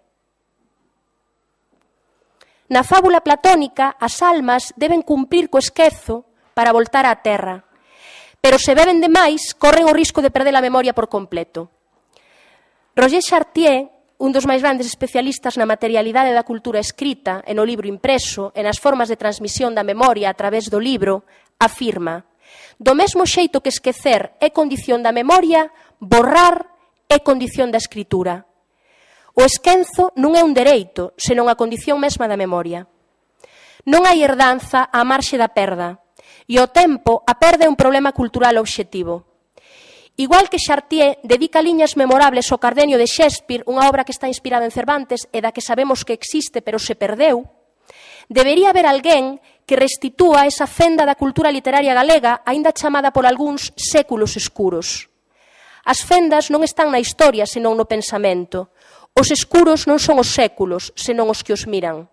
[SPEAKER 5] Na fábula platónica, as almas deben cumprir co esquezo para voltar á terra, pero se beben demais, corren o risco de perder a memoria por completo. Roger Chartier, un dos máis grandes especialistas na materialidade da cultura escrita e no libro impreso e nas formas de transmisión da memoria a través do libro, afirma: do mesmo xeito que esquecer é condición da memoria, borrar é condición da escritura. O esquenzo non é un dereito, senón a condición mesma da memoria. Non hai herdanza á marxe da perda, e o tempo a perda é un problema cultural obxectivo. Igual que Chartier dedica liñas memorables ao Cardenio de Shakespeare, unha obra que está inspirada en Cervantes e da que sabemos que existe pero se perdeu, debería haber alguén que restitúa esa fenda da cultura literaria galega aínda chamada por algúns séculos escuros. As fendas non están na historia, senón no pensamento. Os escuros non son os séculos, senón os que os miran.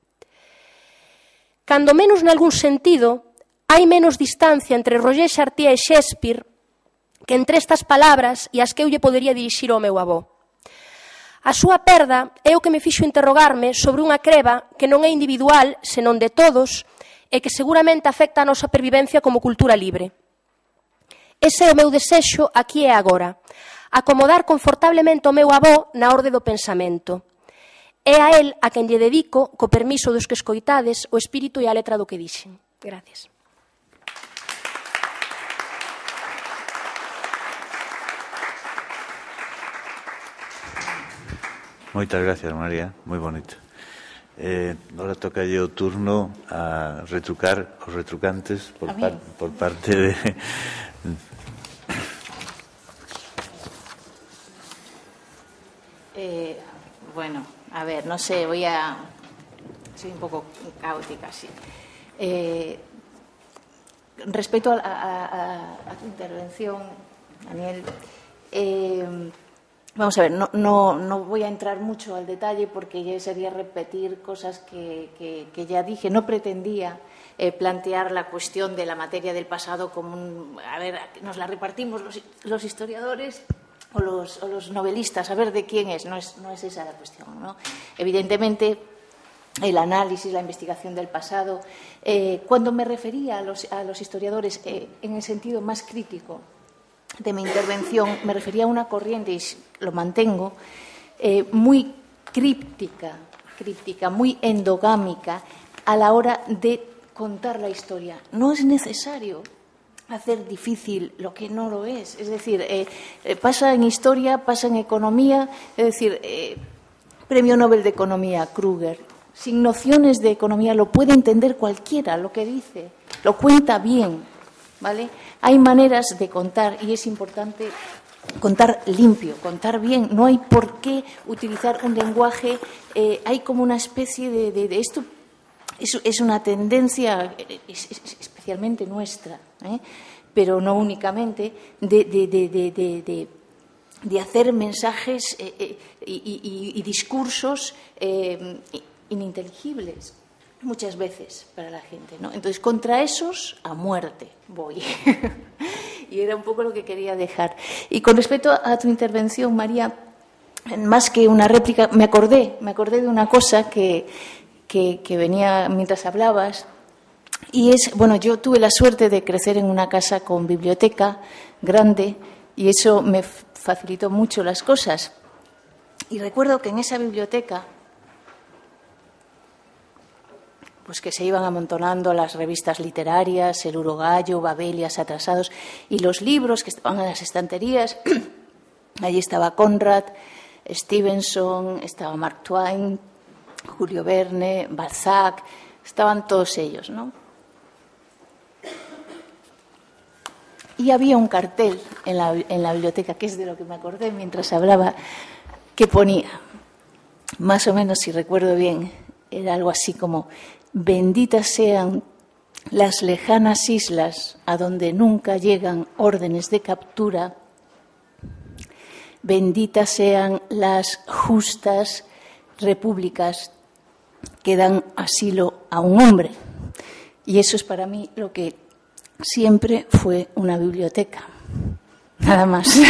[SPEAKER 5] Cando menos nalgún sentido, hai menos distancia entre Roger Chartier e Shakespeare que entre estas palabras e as que eu lle podería dirixir ao meu avó. A súa perda é o que me fixo interrogarme sobre unha creba que non é individual, senón de todos, e que seguramente afecta a nosa pervivencia como cultura libre. Ese é o meu desexo aquí e agora. Acomodar confortablemente o meu avó na orde do pensamento. É a él a quen lle dedico, co permiso dos que escoitades, o espírito e a letra do que dixen. Gracias.
[SPEAKER 2] Moitas gracias, María, moi bonito. Ahora toca o turno a retrucar os retrucantes por parte de...
[SPEAKER 1] Bueno, a ver, no sé, soy un poco caótica, sí. Respecto a tu intervención, Daniel, vamos a ver, no voy a entrar mucho al detalle porque ya sería repetir cosas que ya dije. No pretendía plantear la cuestión de la materia del pasado como a ver, nos la repartimos los historiadores o los novelistas, a ver de quién es. No es esa la cuestión, ¿no? Evidentemente, el análisis, la investigación del pasado, cuando me refería a los historiadores en el sentido más crítico de mi intervención, me refería a una corriente, y lo mantengo, muy críptica, muy endogámica a la hora de contar la historia. No es necesario hacer difícil lo que no lo es. Es decir, pasa en historia, pasa en economía, es decir, Premio Nobel de Economía, Kruger, sin nociones de economía lo puede entender cualquiera, lo que dice, lo cuenta bien, ¿vale? Hay maneras de contar y es importante contar limpio, contar bien. No hay por qué utilizar un lenguaje, hay como una especie de esto, es una tendencia especialmente nuestra, pero no únicamente, de hacer mensajes y discursos ininteligibles muchas veces para la gente, ¿no? Entonces, contra esos, a muerte voy. Y era un poco lo que quería dejar. Y con respecto a tu intervención, María, más que una réplica, me acordé de una cosa que venía mientras hablabas, y es, bueno, yo tuve la suerte de crecer en una casa con biblioteca grande y eso me facilitó mucho las cosas. Y recuerdo que en esa biblioteca, pues que se iban amontonando las revistas literarias, El Urogallo, Babelias, Atrasados, y los libros que estaban en las estanterías. Allí estaba Conrad, Stevenson, estaba Mark Twain, Julio Verne, Balzac, estaban todos ellos, ¿no? Y había un cartel en la biblioteca, que es de lo que me acordé mientras hablaba, que ponía, más o menos, si recuerdo bien, era algo así como: benditas sean las lejanas islas a donde nunca llegan órdenes de captura, benditas sean las justas repúblicas que dan asilo a un hombre. Y eso es para mí lo que siempre fue una biblioteca. Nada más.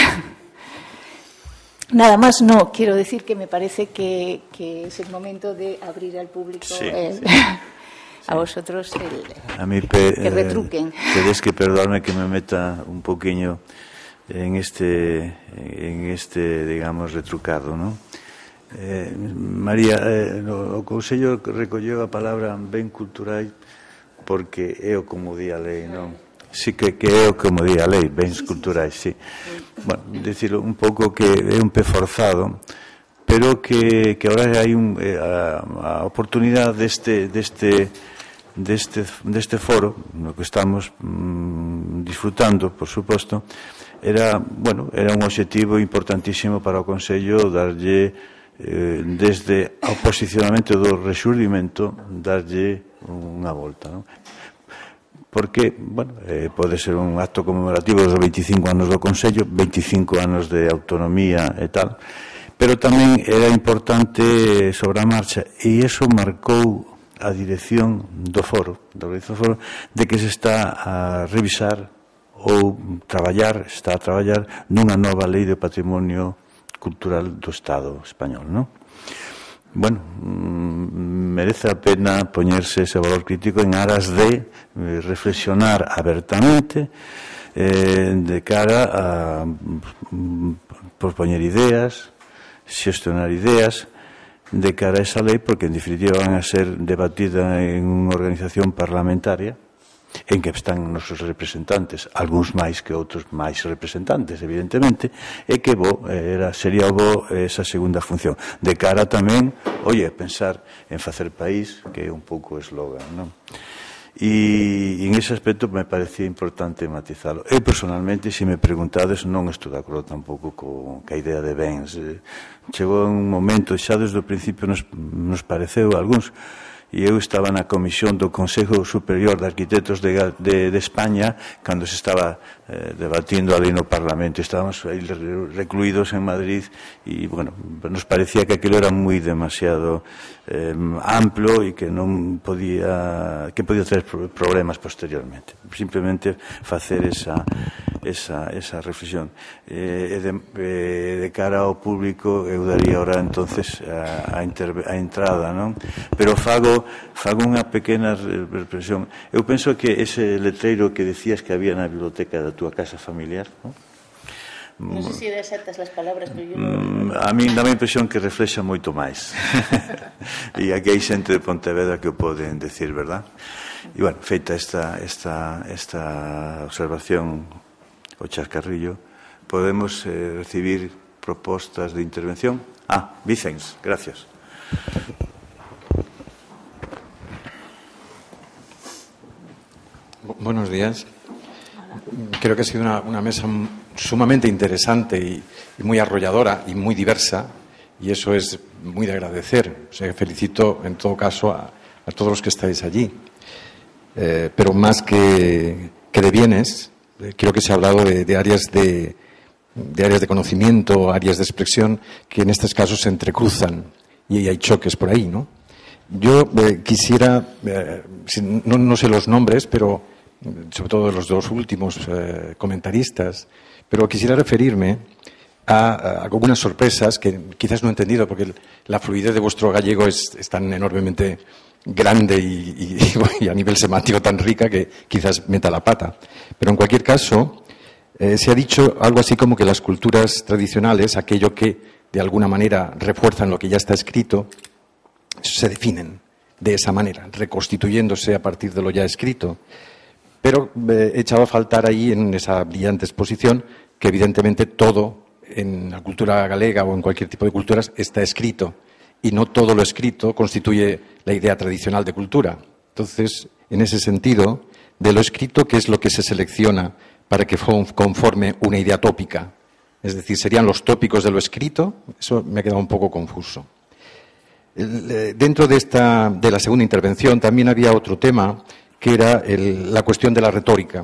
[SPEAKER 1] Nada más no. Quiero decir que me parece que es el momento de abrir al público a vosotros
[SPEAKER 2] a mí
[SPEAKER 1] que retruquen.
[SPEAKER 2] Tenéis que perdonarme que me meta un poquinho en este digamos, retrucado, ¿no? María, o Consello recolleu a palabra ben cultural porque é o como di a lei, non? Sí que é o como di a lei, bens culturais, sí. Bueno, decirlo un pouco que é un pé forzado, pero que ahora hai a oportunidade deste foro no que estamos disfrutando, por suposto, era un obxectivo importantísimo para o Consello darlle desde o posicionamento do rexurdimento darlle unha volta, non? Porque, pode ser un acto conmemorativo dos 25 anos do Consello, 25 anos de autonomía e tal, pero tamén era importante sobre a marcha, e iso marcou a dirección do foro, de que se está a revisar ou está a traballar nunha nova lei de patrimonio cultural do Estado español, non? Bueno, merece a pena poñerse ese valor crítico en aras de reflexionar abertamente de cara a propoñer ideas, xestionar ideas de cara a esa lei, porque en definitiva van a ser debatida en unha organización parlamentaria en que están nosos representantes, algúns máis que outros máis representantes, evidentemente, e que sería esa segunda función. De cara tamén, pensar en facer país, que é un pouco o eslogan, non? E en ese aspecto me parecía importante matizalo. Eu, personalmente, se me preguntades, non estou de acordo tampouco ca idea de bens. Chegou un momento, xa desde o principio nos pareceu a algúns, e eu estaba na comisión do Consejo Superior de Arquitectos de España cando se estaba debatindo a lei no Parlamento. Estábamos aí recluídos en Madrid e, nos parecía que aquilo era moi demasiado amplo e que non podía ter problemas posteriormente. Simplemente facer esa reflexión. De cara ao público, eu daría ahora entonces a entrada, non? Pero fago unha pequena reflexión. Eu penso que ese letreiro que decías que había na biblioteca da túa casa familiar, non?
[SPEAKER 1] Non sei se era exactas as palabras, pero
[SPEAKER 2] a min dá a impresión que reflexa moito máis. E aquí hai xente de Pontevedra que o poden decir, verdad? E, feita esta observación, o chascarrillo, podemos recibir propostas de intervención. Vicens, gracias.
[SPEAKER 6] Buenos días. Creo que ha sido una mesa sumamente interesante y muy arrolladora y muy diversa, y eso es muy de agradecer. O sea, felicito en todo caso a todos los que estáis allí. Pero más que de bienes, creo que se ha hablado de áreas de conocimiento, áreas de expresión que en estos casos se entrecruzan y hay choques por ahí, ¿no? Yo quisiera, no sé los nombres, pero sobre todo los dos últimos comentaristas, pero quisiera referirme a algunas sorpresas que quizás no he entendido, porque la fluidez de vuestro gallego es tan enormemente grande y a nivel semántico tan rica que quizás meta la pata. Pero en cualquier caso, se ha dicho algo así como que las culturas tradicionales, aquello que de alguna manera refuerzan lo que ya está escrito, se definen de esa manera, reconstituyéndose a partir de lo ya escrito. Pero he echado a faltar ahí en esa brillante exposición que evidentemente todo en la cultura galega o en cualquier tipo de culturas está escrito y no todo lo escrito constituye la idea tradicional de cultura. Entonces, en ese sentido, de lo escrito, ¿qué es lo que se selecciona para que conforme una idea tópica? Es decir, ¿serían los tópicos de lo escrito? Eso me ha quedado un poco confuso. Dentro de la segunda intervención también había otro tema que era la cuestión de la retórica.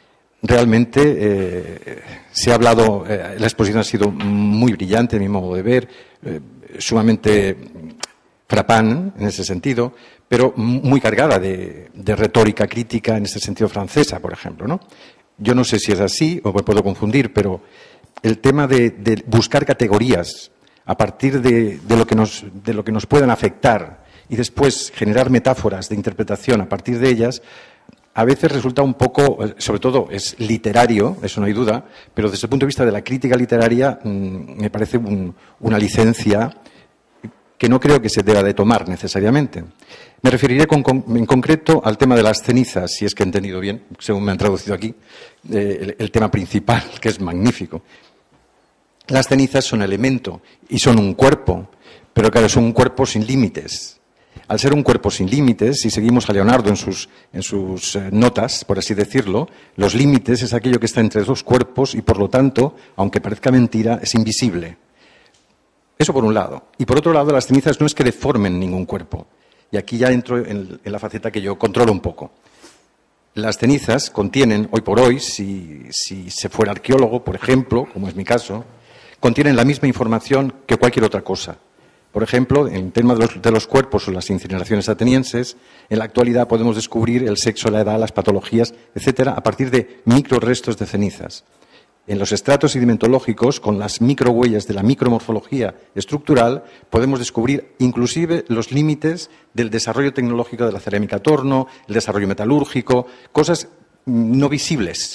[SPEAKER 6] Realmente se ha hablado, la exposición ha sido muy brillante, a mi modo de ver, sumamente frappant en ese sentido, pero muy cargada de retórica crítica en ese sentido francesa, por ejemplo, ¿no? Yo no sé si es así o me puedo confundir, pero el tema de buscar categorías a partir de lo que nos puedan afectar y después generar metáforas de interpretación a partir de ellas, a veces resulta un poco, sobre todo es literario, eso no hay duda, pero desde el punto de vista de la crítica literaria me parece una licencia que no creo que se deba de tomar necesariamente. Me referiré en concreto al tema de las cenizas, si es que he entendido bien, según me han traducido aquí, el tema principal, que es magnífico. Las cenizas son elemento y son un cuerpo, pero claro, son un cuerpo sin límites. Al ser un cuerpo sin límites, si seguimos a Leonardo en sus notas, por así decirlo, los límites es aquello que está entre dos cuerpos y, por lo tanto, aunque parezca mentira, es invisible. Eso por un lado. Y por otro lado, las cenizas no es que deformen ningún cuerpo. Y aquí ya entro en la faceta que yo controlo un poco. Las cenizas contienen, hoy por hoy, si se fuera arqueólogo, por ejemplo, como es mi caso, contienen la misma información que cualquier otra cosa. Por ejemplo, en el tema de los cuerpos o las incineraciones atenienses, en la actualidad podemos descubrir el sexo, la edad, las patologías, etcétera, a partir de microrestos de cenizas. En los estratos sedimentológicos, con las microhuellas de la micromorfología estructural, podemos descubrir inclusive los límites del desarrollo tecnológico de la cerámica torno, el desarrollo metalúrgico, cosas no visibles,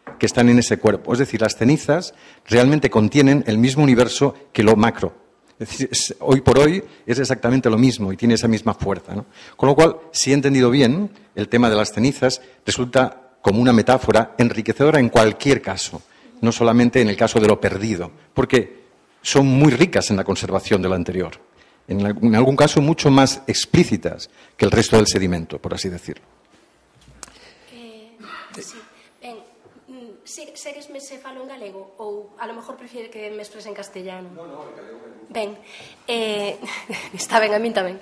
[SPEAKER 6] que están en ese cuerpo. Es decir, las cenizas realmente contienen el mismo universo que lo macro. Es decir, hoy por hoy es exactamente lo mismo y tiene esa misma fuerza, ¿no? Con lo cual, si he entendido bien, el tema de las cenizas resulta como una metáfora enriquecedora en cualquier caso, no solamente en el caso de lo perdido, porque son muy ricas en la conservación de lo anterior. En algún caso mucho más explícitas que el resto del sedimento, por así decirlo.
[SPEAKER 5] Sí. Ben, seguesme se falo en galego ou a lo mejor prefiere que me exprese en castellano? No, en galego. Ben, está ben, a min tamén.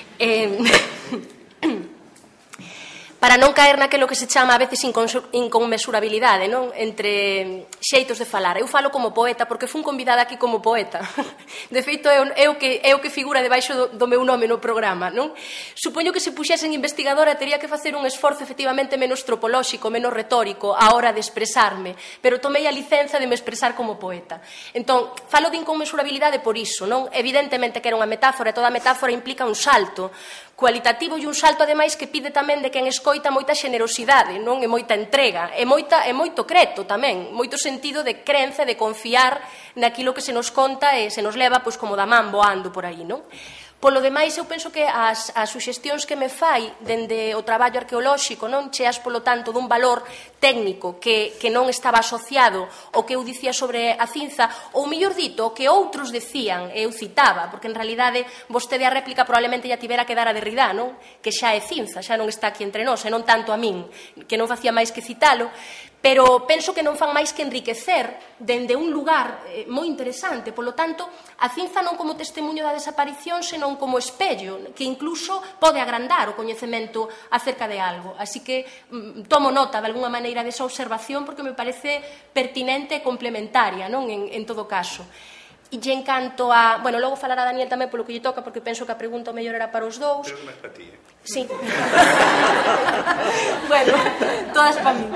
[SPEAKER 5] Para non caer naquelo que se chama a veces inconmensurabilidade, non? Entre xeitos de falar. Eu falo como poeta porque fun convidada aquí como poeta. De feito, é o que figura debaixo do meu nome no programa, non? Supoño que se puxesen investigadora teria que facer un esforzo efectivamente menos tropolóxico, menos retórico a hora de expresarme, pero tomei a licenza de me expresar como poeta. Entón, falo de inconmensurabilidade por iso, non? Evidentemente que era unha metáfora, e toda metáfora implica un salto cualitativo e un salto, ademais, que pide tamén de quen escoita moita xenerosidade, non? E moita entrega, e moito creto tamén, moito sentido de crenza e de confiar naquilo que se nos conta e se nos leva pois como da man voando por aí, non? Polo demais, eu penso que as suxestións que me fai dende o traballo arqueolóxico, non cheas, polo tanto, dun valor técnico que non estaba asociado ao que eu dicía sobre a cinza, ou, mellor dito, o que outros decían, e eu citaba, porque, en realidade, vostede a réplica probablemente ya tivera que dar a Derrida, non? Que xa é cinza, xa non está aquí entre nós, e non tanto a min, que non facía máis que citalo, pero penso que non fan máis que enriquecer dende un lugar moi interesante. Polo tanto, a cinza non como testemunho da desaparición, senón como espello, que incluso pode agrandar o coñecemento acerca de algo. Así que tomo nota, de alguna maneira, desa observación, porque me parece pertinente e complementaria, non? En todo caso. E en canto a... Bueno, logo falará Daniel tamén polo que lle toca, porque penso que a pregunta o mellor era para os dous.
[SPEAKER 3] Pero máis para ti.
[SPEAKER 5] Sí. Bueno, todas para mí.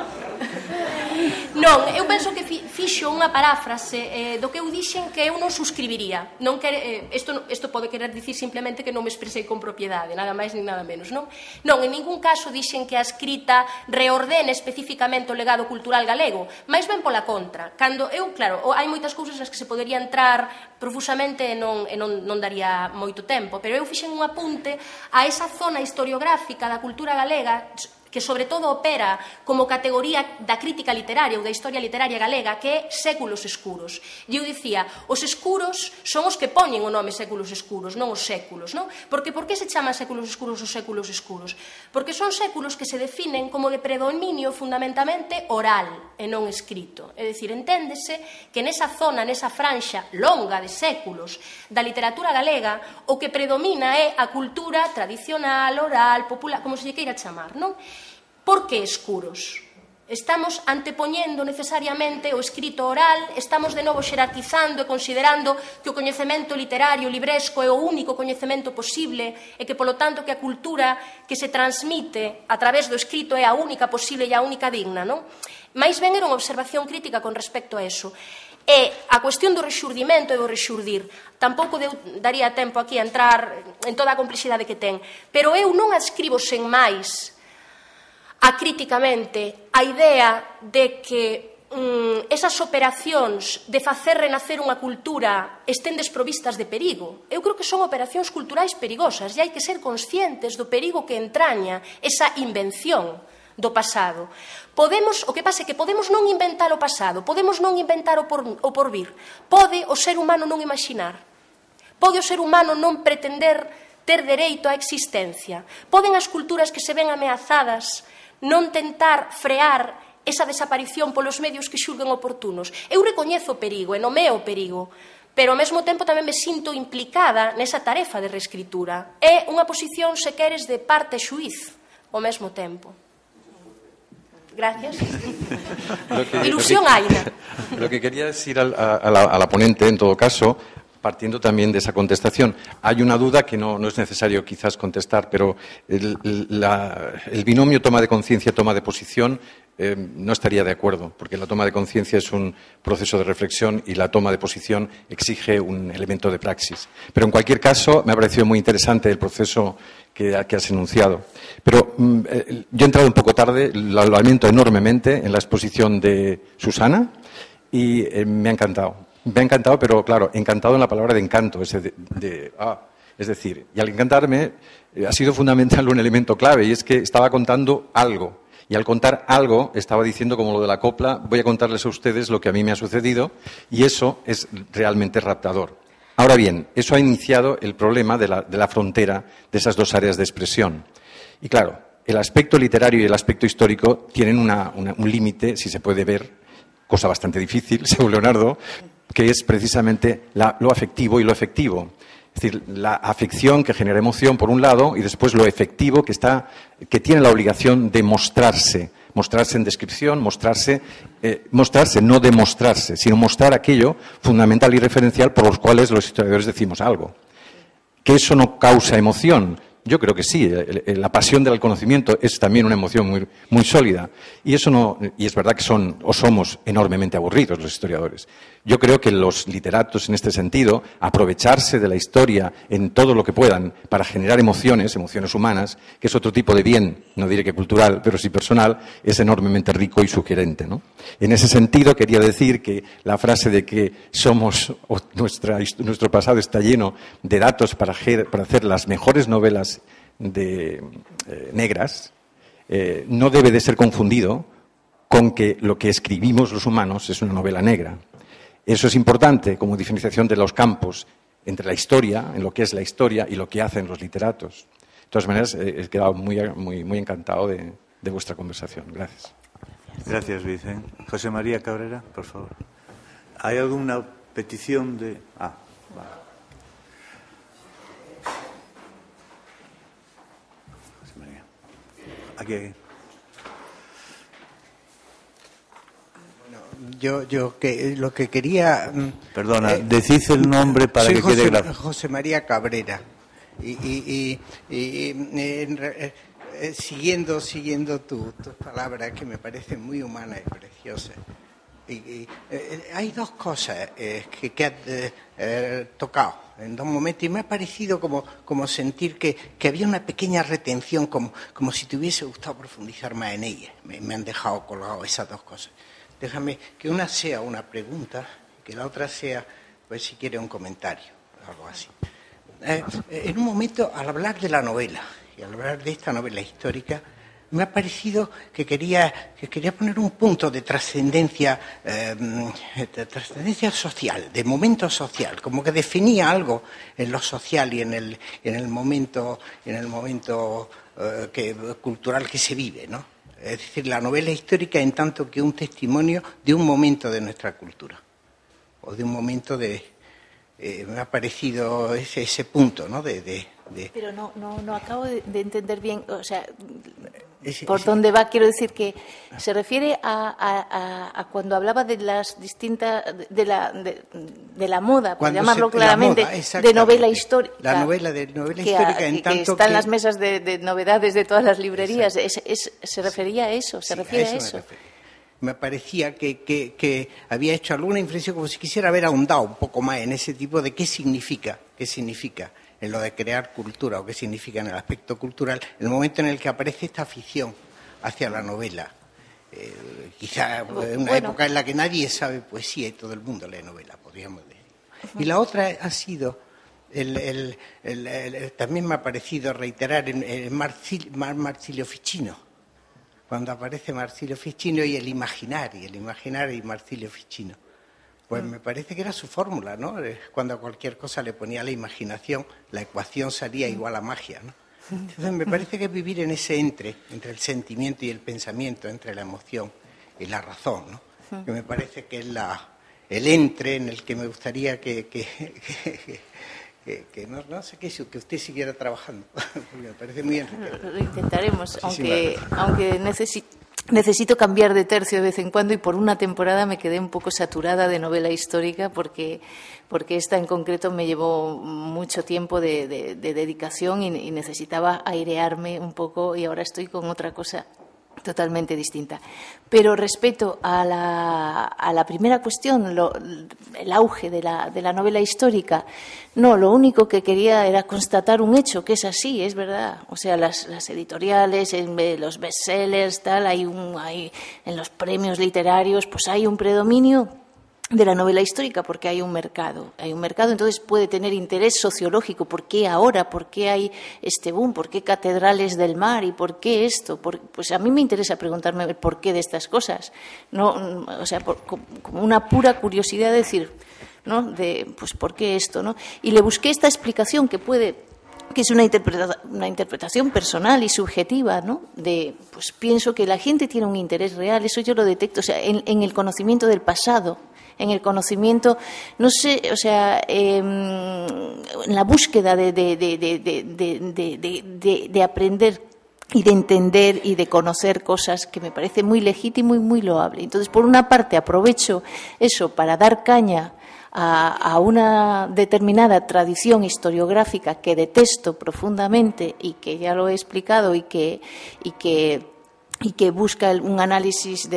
[SPEAKER 5] Non, eu penso que fixo unha paráfrase do que eu dixen que eu non suscribiría. Isto pode querer dicir simplemente que non me expresei con propiedade, nada máis nin nada menos, non? Non, en ningún caso dixen que a escrita reordene especificamente o legado cultural galego, máis ben pola contra. Cando eu, claro, hai moitas cousas nas que se podería entrar profusamente e non daría moito tempo, pero eu fixen un apunte a esa zona historiográfica da cultura galega que sobre todo opera como categoría da crítica literaria ou da historia literaria galega, que é séculos escuros. E eu dicía, os escuros son os que poñen o nome séculos escuros, non os séculos, non? Porque por que se chaman séculos escuros os séculos escuros? Porque son séculos que se definen como de predominio fundamentalmente oral e non escrito. É dicir, enténdese que nesa zona, nesa franxa longa de séculos da literatura galega, o que predomina é a cultura tradicional, oral, popular, como se lle queira chamar, non? Por que escuros? Estamos antepoñendo necesariamente o escrito oral, estamos de novo xerarquizando e considerando que o coñecemento literario libresco é o único coñecemento posible e que, polo tanto, que a cultura que se transmite a través do escrito é a única posible e a única digna, non? Mais ben era unha observación crítica con respecto a eso. E a cuestión do rexurdimento e do rexurdir, tampouco daría tempo aquí a entrar en toda a complexidade que ten, pero eu non adscribo sen máis acríticamente a idea de que esas operacións de facer renacer unha cultura estén desprovistas de perigo. Eu creo que son operacións culturais perigosas e hai que ser conscientes do perigo que entraña esa invención do pasado. O que pasa é que podemos non inventar o pasado, podemos non inventar o porvir. Pode o ser humano non imaginar. Pode o ser humano non pretender ter dereito á existencia. Poden as culturas que se ven ameazadas non tentar frear esa desaparición polos medios que xulguen oportunos. Eu recoñezo o perigo e nomeo o perigo, pero ao mesmo tempo tamén me sinto implicada nesa tarefa de reescritura. É unha posición, se queres, de parte xuiz ao mesmo tempo. Gracias. Ilusión haina.
[SPEAKER 6] Lo que quería decir a la ponente, en todo caso, partiendo también de esa contestación. Hay una duda que no es necesario quizás contestar, pero el binomio toma de conciencia, toma de posición no estaría de acuerdo, porque la toma de conciencia es un proceso de reflexión y la toma de posición exige un elemento de praxis. Pero en cualquier caso, me ha parecido muy interesante el proceso que has enunciado. Pero yo he entrado un poco tarde, lo lamento enormemente en la exposición de Susana y me ha encantado. Me ha encantado, pero claro, encantado en la palabra de encanto, es decir, y al encantarme ha sido fundamental un elemento clave, y es que estaba contando algo. Y al contar algo, estaba diciendo, como lo de la copla, voy a contarles a ustedes lo que a mí me ha sucedido, y eso es realmente raptador. Ahora bien, eso ha iniciado el problema de la frontera de esas dos áreas de expresión. Y claro, el aspecto literario y el aspecto histórico tienen un límite, si se puede ver, cosa bastante difícil, según Leonardo, que es precisamente lo afectivo y lo efectivo. Es decir, la afección que genera emoción, por un lado, y después lo efectivo que tiene la obligación de mostrarse en descripción, mostrarse, no demostrarse, sino mostrar aquello fundamental y referencial por los cuales los historiadores decimos algo. ¿Que eso no causa emoción? Yo creo que sí. La pasión del conocimiento es también una emoción muy, muy sólida. Y es verdad que somos enormemente aburridos los historiadores. Yo creo que los literatos, en este sentido, aprovecharse de la historia en todo lo que puedan para generar emociones humanas, que es otro tipo de bien, no diré que cultural, pero sí personal, es enormemente rico y sugerente, ¿no? En ese sentido, quería decir que la frase de que nuestro pasado está lleno de datos para hacer las mejores novelas negras, no debe de ser confundido con que lo que escribimos los humanos es una novela negra. Eso es importante como diferenciación de los campos entre la historia, en lo que es la historia, y lo que hacen los literatos. De todas maneras, he quedado muy, muy, muy encantado de vuestra conversación. Gracias.
[SPEAKER 2] Gracias, Vicente. José María Cabrera, por favor. ¿Hay alguna petición de...? Vale. José María. Aquí.
[SPEAKER 7] Yo lo que quería...
[SPEAKER 2] Perdona, decid el nombre para que quede grabado.
[SPEAKER 7] José María Cabrera. Siguiendo tus palabras, que me parecen muy humanas y preciosas. Hay dos cosas que has tocado en dos momentos, y me ha parecido como sentir que había una pequeña retención, como si te hubiese gustado profundizar más en ella. Me han dejado colgado esas dos cosas. Déjame que una sea una pregunta y que la otra sea, pues si quiere, un comentario, algo así. En un momento, al hablar de la novela y al hablar de esta novela histórica, me ha parecido que quería poner un punto de trascendencia social, de momento social, como que definía algo en lo social y en el momento cultural que se vive, ¿no? Es decir, la novela histórica en tanto que un testimonio de un momento de nuestra cultura, o de un momento me ha parecido ese punto, ¿no?
[SPEAKER 1] Pero no acabo de entender bien, o sea, por dónde va. Quiero decir que se refiere a cuando hablaba de las distintas, de la moda, por llamarlo claramente, de novela histórica.
[SPEAKER 7] La novela histórica en tanto
[SPEAKER 1] que está en las mesas de novedades de todas las librerías. ¿Se refería a eso? ¿Se refiere a eso?
[SPEAKER 7] Me parecía que había hecho alguna inflexión, como si quisiera haber ahondado un poco más en ese tipo de qué significa en lo de crear cultura, o qué significa en el aspecto cultural, el momento en el que aparece esta afición hacia la novela. Quizá una época en la que nadie sabe poesía y todo el mundo lee novela, podríamos decir. Y la otra ha sido, también me ha parecido reiterar en Marsilio Ficino, cuando aparece Marsilio Ficino y el imaginar y Marsilio Ficino. Pues me parece que era su fórmula, ¿no? Cuando a cualquier cosa le ponía la imaginación, la ecuación salía igual a magia, ¿no? Entonces me parece que vivir en ese entre el sentimiento y el pensamiento, entre la emoción y la razón, ¿no? Que me parece que es el entre en el que me gustaría que no sé qué, que usted siguiera trabajando, porque me parece muy enriquecedor.
[SPEAKER 1] Lo intentaremos, aunque necesito cambiar de tercio de vez en cuando, y por una temporada me quedé un poco saturada de novela histórica porque esta en concreto me llevó mucho tiempo de dedicación y necesitaba airearme un poco, y ahora estoy con otra cosa totalmente distinta. Pero respecto a la primera cuestión, el auge de la novela histórica, no, lo único que quería era constatar un hecho, que es así, es verdad. O sea, las editoriales, los bestsellers, tal, hay en los premios literarios, pues hay un predominio de la novela histórica porque hay un mercado, entonces puede tener interés sociológico. ¿Por qué ahora? ¿Por qué hay este boom? ¿Por qué Catedrales del Mar? ¿Y por qué esto? Pues a mí me interesa preguntarme el porqué de estas cosas, ¿no? O sea, como una pura curiosidad de decir, ¿no? Pues ¿por qué esto? ¿No? Y le busqué esta explicación que es una interpretación personal y subjetiva, ¿no? Pues pienso que la gente tiene un interés real, eso yo lo detecto, o sea, en el conocimiento del pasado, en el conocimiento, no sé, o sea, en la búsqueda de aprender y de entender y de conocer cosas, que me parece muy legítimo y muy loable. Entonces, por una parte, aprovecho eso para dar caña a una determinada tradición historiográfica que detesto profundamente y que ya lo he explicado y que busca un análisis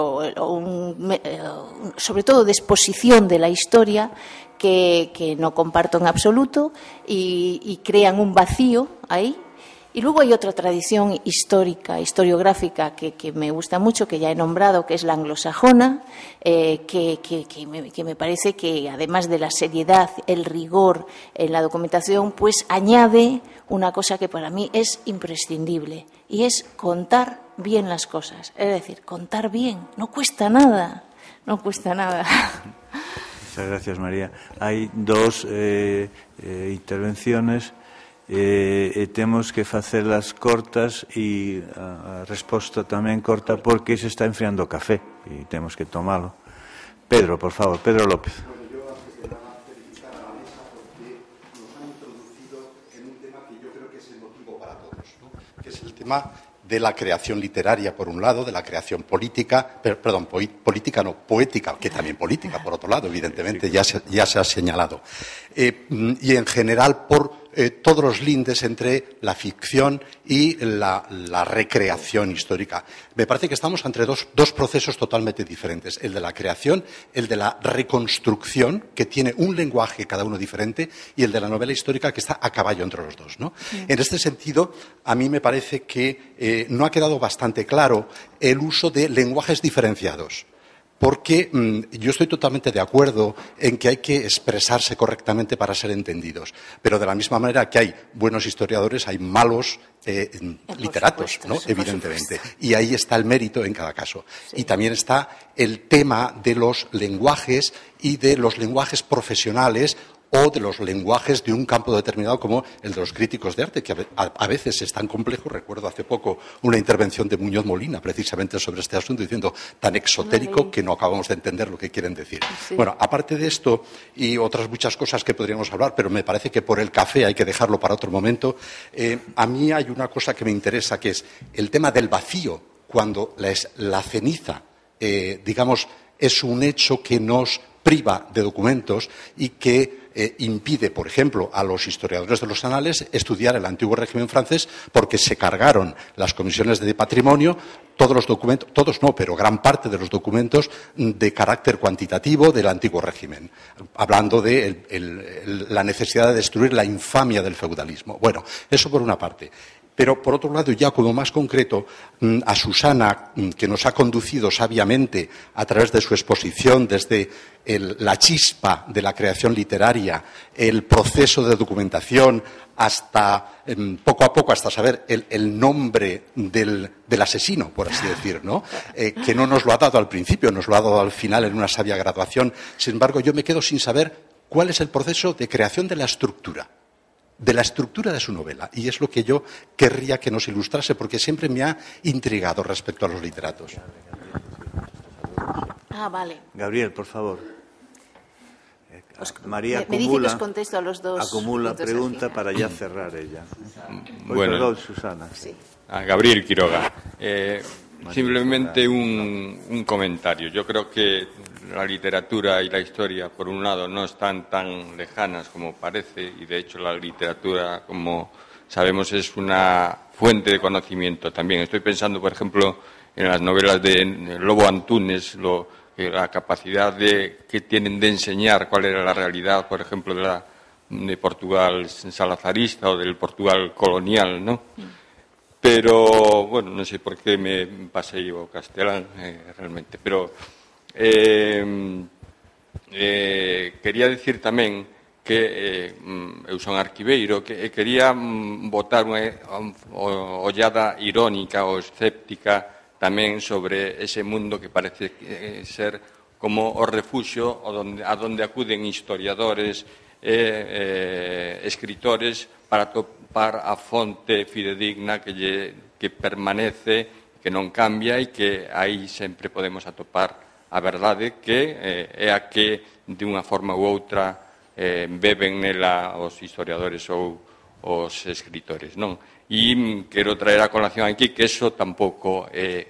[SPEAKER 1] sobre todo de exposición de la historia que no comparto en absoluto y crean un vacío ahí. Y luego hay otra tradición histórica, historiográfica, que me gusta mucho, que ya he nombrado, que es la anglosajona, que me parece que, además de la seriedad, el rigor en la documentación, pues añade una cosa que para mí es imprescindible, y es contar bien las cosas. Es decir, contar bien, no cuesta nada, no cuesta nada.
[SPEAKER 2] Muchas gracias, María. Hay dos intervenciones. Temos que facelas cortas e a resposta tamén corta porque se está enfriando o café e temos que tomalo. Pedro, por favor, Pedro López.
[SPEAKER 8] Bueno, yo antes de nada felicitar a la mesa porque nos han introducido en un tema que yo creo que es el motivo para todos, ¿no? Que es el tema de la creación literaria, por un lado, de la creación política, política no, poética, que también política, por otro lado, evidentemente, ya se ha señalado. Y en general por todos los lindes entre la ficción y la recreación histórica. Me parece que estamos entre dos procesos totalmente diferentes, el de la creación, el de la reconstrucción, que tiene un lenguaje cada uno diferente, y el de la novela histórica, que está a caballo entre los dos, ¿no? Sí. En este sentido, a mí me parece que no ha quedado bastante claro el uso de lenguajes diferenciados. Porque yo estoy totalmente de acuerdo en que hay que expresarse correctamente para ser entendidos. Pero de la misma manera que hay buenos historiadores, hay malos literatos, ¿no? Evidentemente. Y ahí está el mérito en cada caso. Sí. Y también está el tema de los lenguajes y de los lenguajes profesionales o de los lenguajes de un campo determinado como el de los críticos de arte, que a veces es tan complejo. Recuerdo hace poco una intervención de Muñoz Molina precisamente sobre este asunto, diciendo tan exotérico que no acabamos de entender lo que quieren decir. Sí. Bueno, aparte de esto y otras muchas cosas que podríamos hablar, pero me parece que por el café hay que dejarlo para otro momento, a mí hay una cosa que me interesa, que es el tema del vacío, cuando la ceniza, digamos, es un hecho que nos priva de documentos y que impide, por ejemplo, a los historiadores de los anales estudiar el antiguo régimen francés, porque se cargaron las comisiones de patrimonio todos los documentos, todos no, pero gran parte de los documentos de carácter cuantitativo del antiguo régimen, hablando de la necesidad de destruir la infamia del feudalismo. Bueno, eso por una parte. Pero, por otro lado, ya como más concreto, a Susana, que nos ha conducido sabiamente a través de su exposición desde la chispa de la creación literaria, el proceso de documentación, hasta poco a poco, hasta saber el nombre del asesino, por así decir, ¿no? Que no nos lo ha dado al principio, nos lo ha dado al final en una sabia graduación. Sin embargo, yo me quedo sin saber cuál es el proceso de creación de la estructura de su novela, y es lo que yo querría que nos ilustrase, porque siempre me ha intrigado respecto a los literatos.
[SPEAKER 1] Vale.
[SPEAKER 2] Gabriel, por favor. María
[SPEAKER 1] me dice que os contesto a los dos.
[SPEAKER 2] Acumula pregunta para ya cerrar ella.
[SPEAKER 9] Bueno,
[SPEAKER 2] perdón, Susana.
[SPEAKER 1] Sí.
[SPEAKER 9] A Gabriel Quiroga. Simplemente un comentario. Yo creo que la literatura y la historia, por un lado, no están tan lejanas como parece, y de hecho la literatura, como sabemos, es una fuente de conocimiento también. Estoy pensando, por ejemplo, en las novelas de Lobo Antunes, la capacidad que tienen de enseñar cuál era la realidad, por ejemplo, de Portugal salazarista o del Portugal colonial, ¿no? Pero, bueno, no sé por qué me pasé yo castelán realmente, pero quería decir tamén que eu son arquiveiro, que quería botar unha ollada irónica ou escéptica tamén sobre ese mundo que parece ser como o refuxio a donde acuden historiadores e escritores para topar a fonte fidedigna que permanece, que non cambia e que aí sempre podemos atopar a verdade que é a que de unha forma ou outra beben nela os historiadores ou os escritores, non? E quero traer a colación aquí que eso tampouco é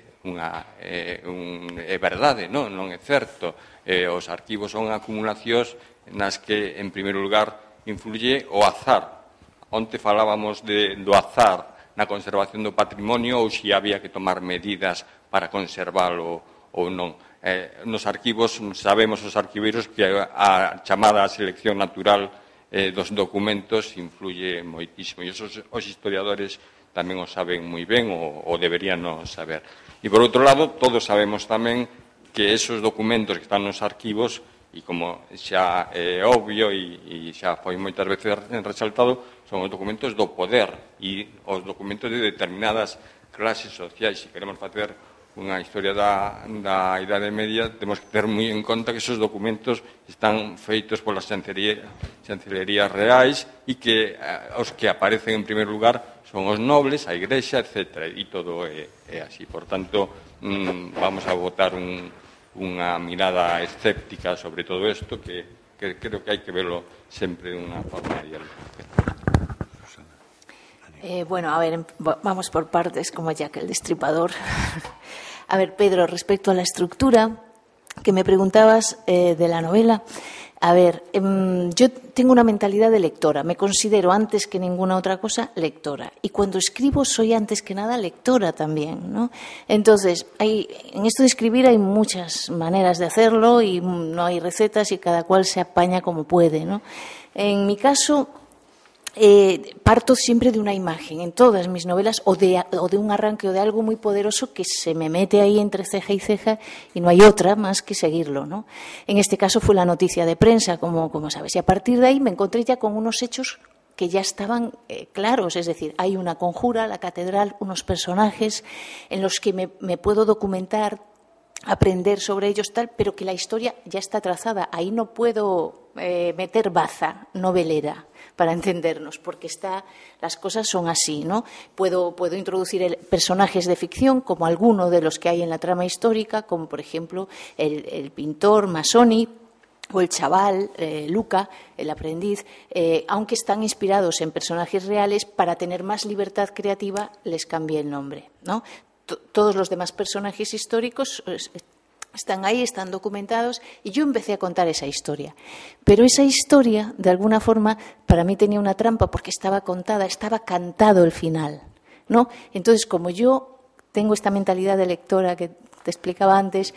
[SPEAKER 9] verdade, non é certo. Os arquivos son acumulacións nas que, en primeiro lugar, influye o azar. Onte falábamos do azar na conservación do patrimonio ou se había que tomar medidas para conservalo ou non. Nos arquivos sabemos os arquiveiros que a chamada selección natural dos documentos influye moitísimo e os historiadores tamén o saben moi ben ou deberían saber. E por outro lado, todos sabemos tamén que esos documentos que están nos arquivos, e como xa é obvio e xa foi moitas veces resaltado, son os documentos do poder e os documentos de determinadas clases sociais. Se queremos facer unha historia da Idade Media, temos que ter moi en conta que esos documentos están feitos polas chancelerías reais e que os que aparecen en primeiro lugar son os nobles, a Igrexa, etc. E todo é así. Por tanto, vamos a botar unha mirada escéptica sobre todo isto, que creo que hai que verlo sempre de unha forma dialéctica.
[SPEAKER 1] Bueno, a ver, vamos por partes, como Jack el Destripador. A ver, Pedro, respecto a la estructura que me preguntabas de la novela, a ver, yo tengo una mentalidad de lectora, me considero antes que ninguna otra cosa lectora, y cuando escribo soy antes que nada lectora también, ¿no? Entonces, en esto de escribir hay muchas maneras de hacerlo y no hay recetas y cada cual se apaña como puede, ¿no? En mi caso, parto siempre de una imagen en todas mis novelas o de un arranque o de algo muy poderoso que se me mete ahí entre ceja y ceja y no hay otra más que seguirlo, ¿no? En este caso fue la noticia de prensa, como sabes, y a partir de ahí me encontré ya con unos hechos que ya estaban claros, es decir, hay una conjura, la catedral, unos personajes en los que me puedo documentar, aprender sobre ellos tal, pero que la historia ya está trazada. Ahí no puedo meter baza novelera para entendernos, porque las cosas son así, ¿no? Puedo introducir personajes de ficción, como alguno de los que hay en la trama histórica, como por ejemplo el pintor Masoni o el chaval Luca, el aprendiz, aunque están inspirados en personajes reales, para tener más libertad creativa les cambié el nombre, ¿no? Todos los demás personajes históricos están ahí, están documentados, y yo empecé a contar esa historia. Pero esa historia, de alguna forma, para mí tenía una trampa, porque estaba contada, estaba cantado el final, ¿no? Entonces, como yo tengo esta mentalidad de lectora que te explicaba antes,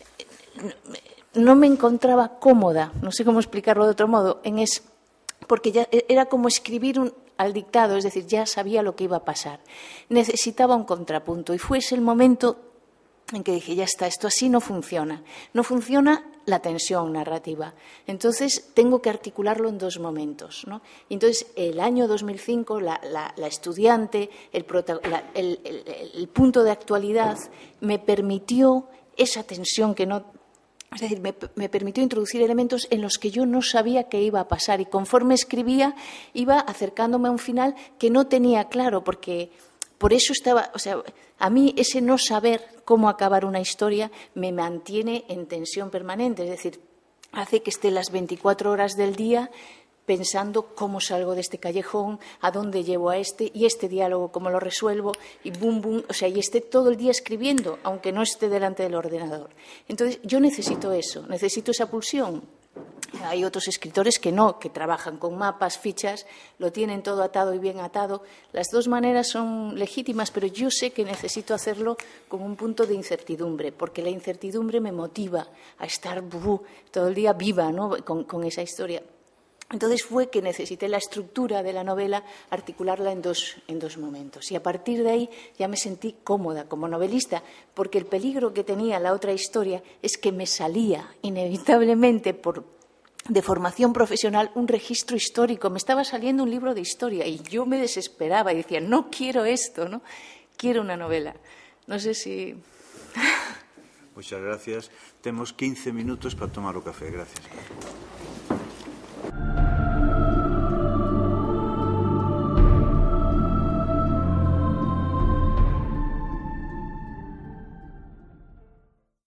[SPEAKER 1] no me encontraba cómoda, no sé cómo explicarlo de otro modo, porque ya era como escribir al dictado, es decir, ya sabía lo que iba a pasar. Necesitaba un contrapunto y fue ese el momento en que dije, ya está, esto así no funciona. No funciona la tensión narrativa. Entonces, tengo que articularlo en dos momentos, ¿no? Y entonces, el año 2005, la estudiante, el punto de actualidad, me permitió esa tensión que no... Es decir, me permitió introducir elementos en los que yo no sabía qué iba a pasar, y conforme escribía iba acercándome a un final que no tenía claro, porque por eso estaba, o sea, a mí ese no saber cómo acabar una historia me mantiene en tensión permanente, es decir, hace que esté las 24 horas del día pensando cómo salgo de este callejón, a dónde llevo a y este diálogo cómo lo resuelvo, y bum, bum, o sea, y esté todo el día escribiendo, aunque no esté delante del ordenador. Entonces, yo necesito eso, necesito esa pulsión. Hay otros escritores que no, que trabajan con mapas, fichas, lo tienen todo atado y bien atado. Las dos maneras son legítimas, pero yo sé que necesito hacerlo con un punto de incertidumbre, porque la incertidumbre me motiva a estar todo el día viva, ¿no?, con esa historia. Entonces fue que necesité la estructura de la novela, articularla en dos momentos. Y a partir de ahí ya me sentí cómoda como novelista, porque el peligro que tenía la otra historia es que me salía inevitablemente de formación profesional un registro histórico. Me estaba saliendo un libro de historia y yo me desesperaba y decía, no quiero esto, ¿no? Quiero una novela. No sé si...
[SPEAKER 2] Muchas gracias. Tenemos 15 minutos para tomar o café. Gracias.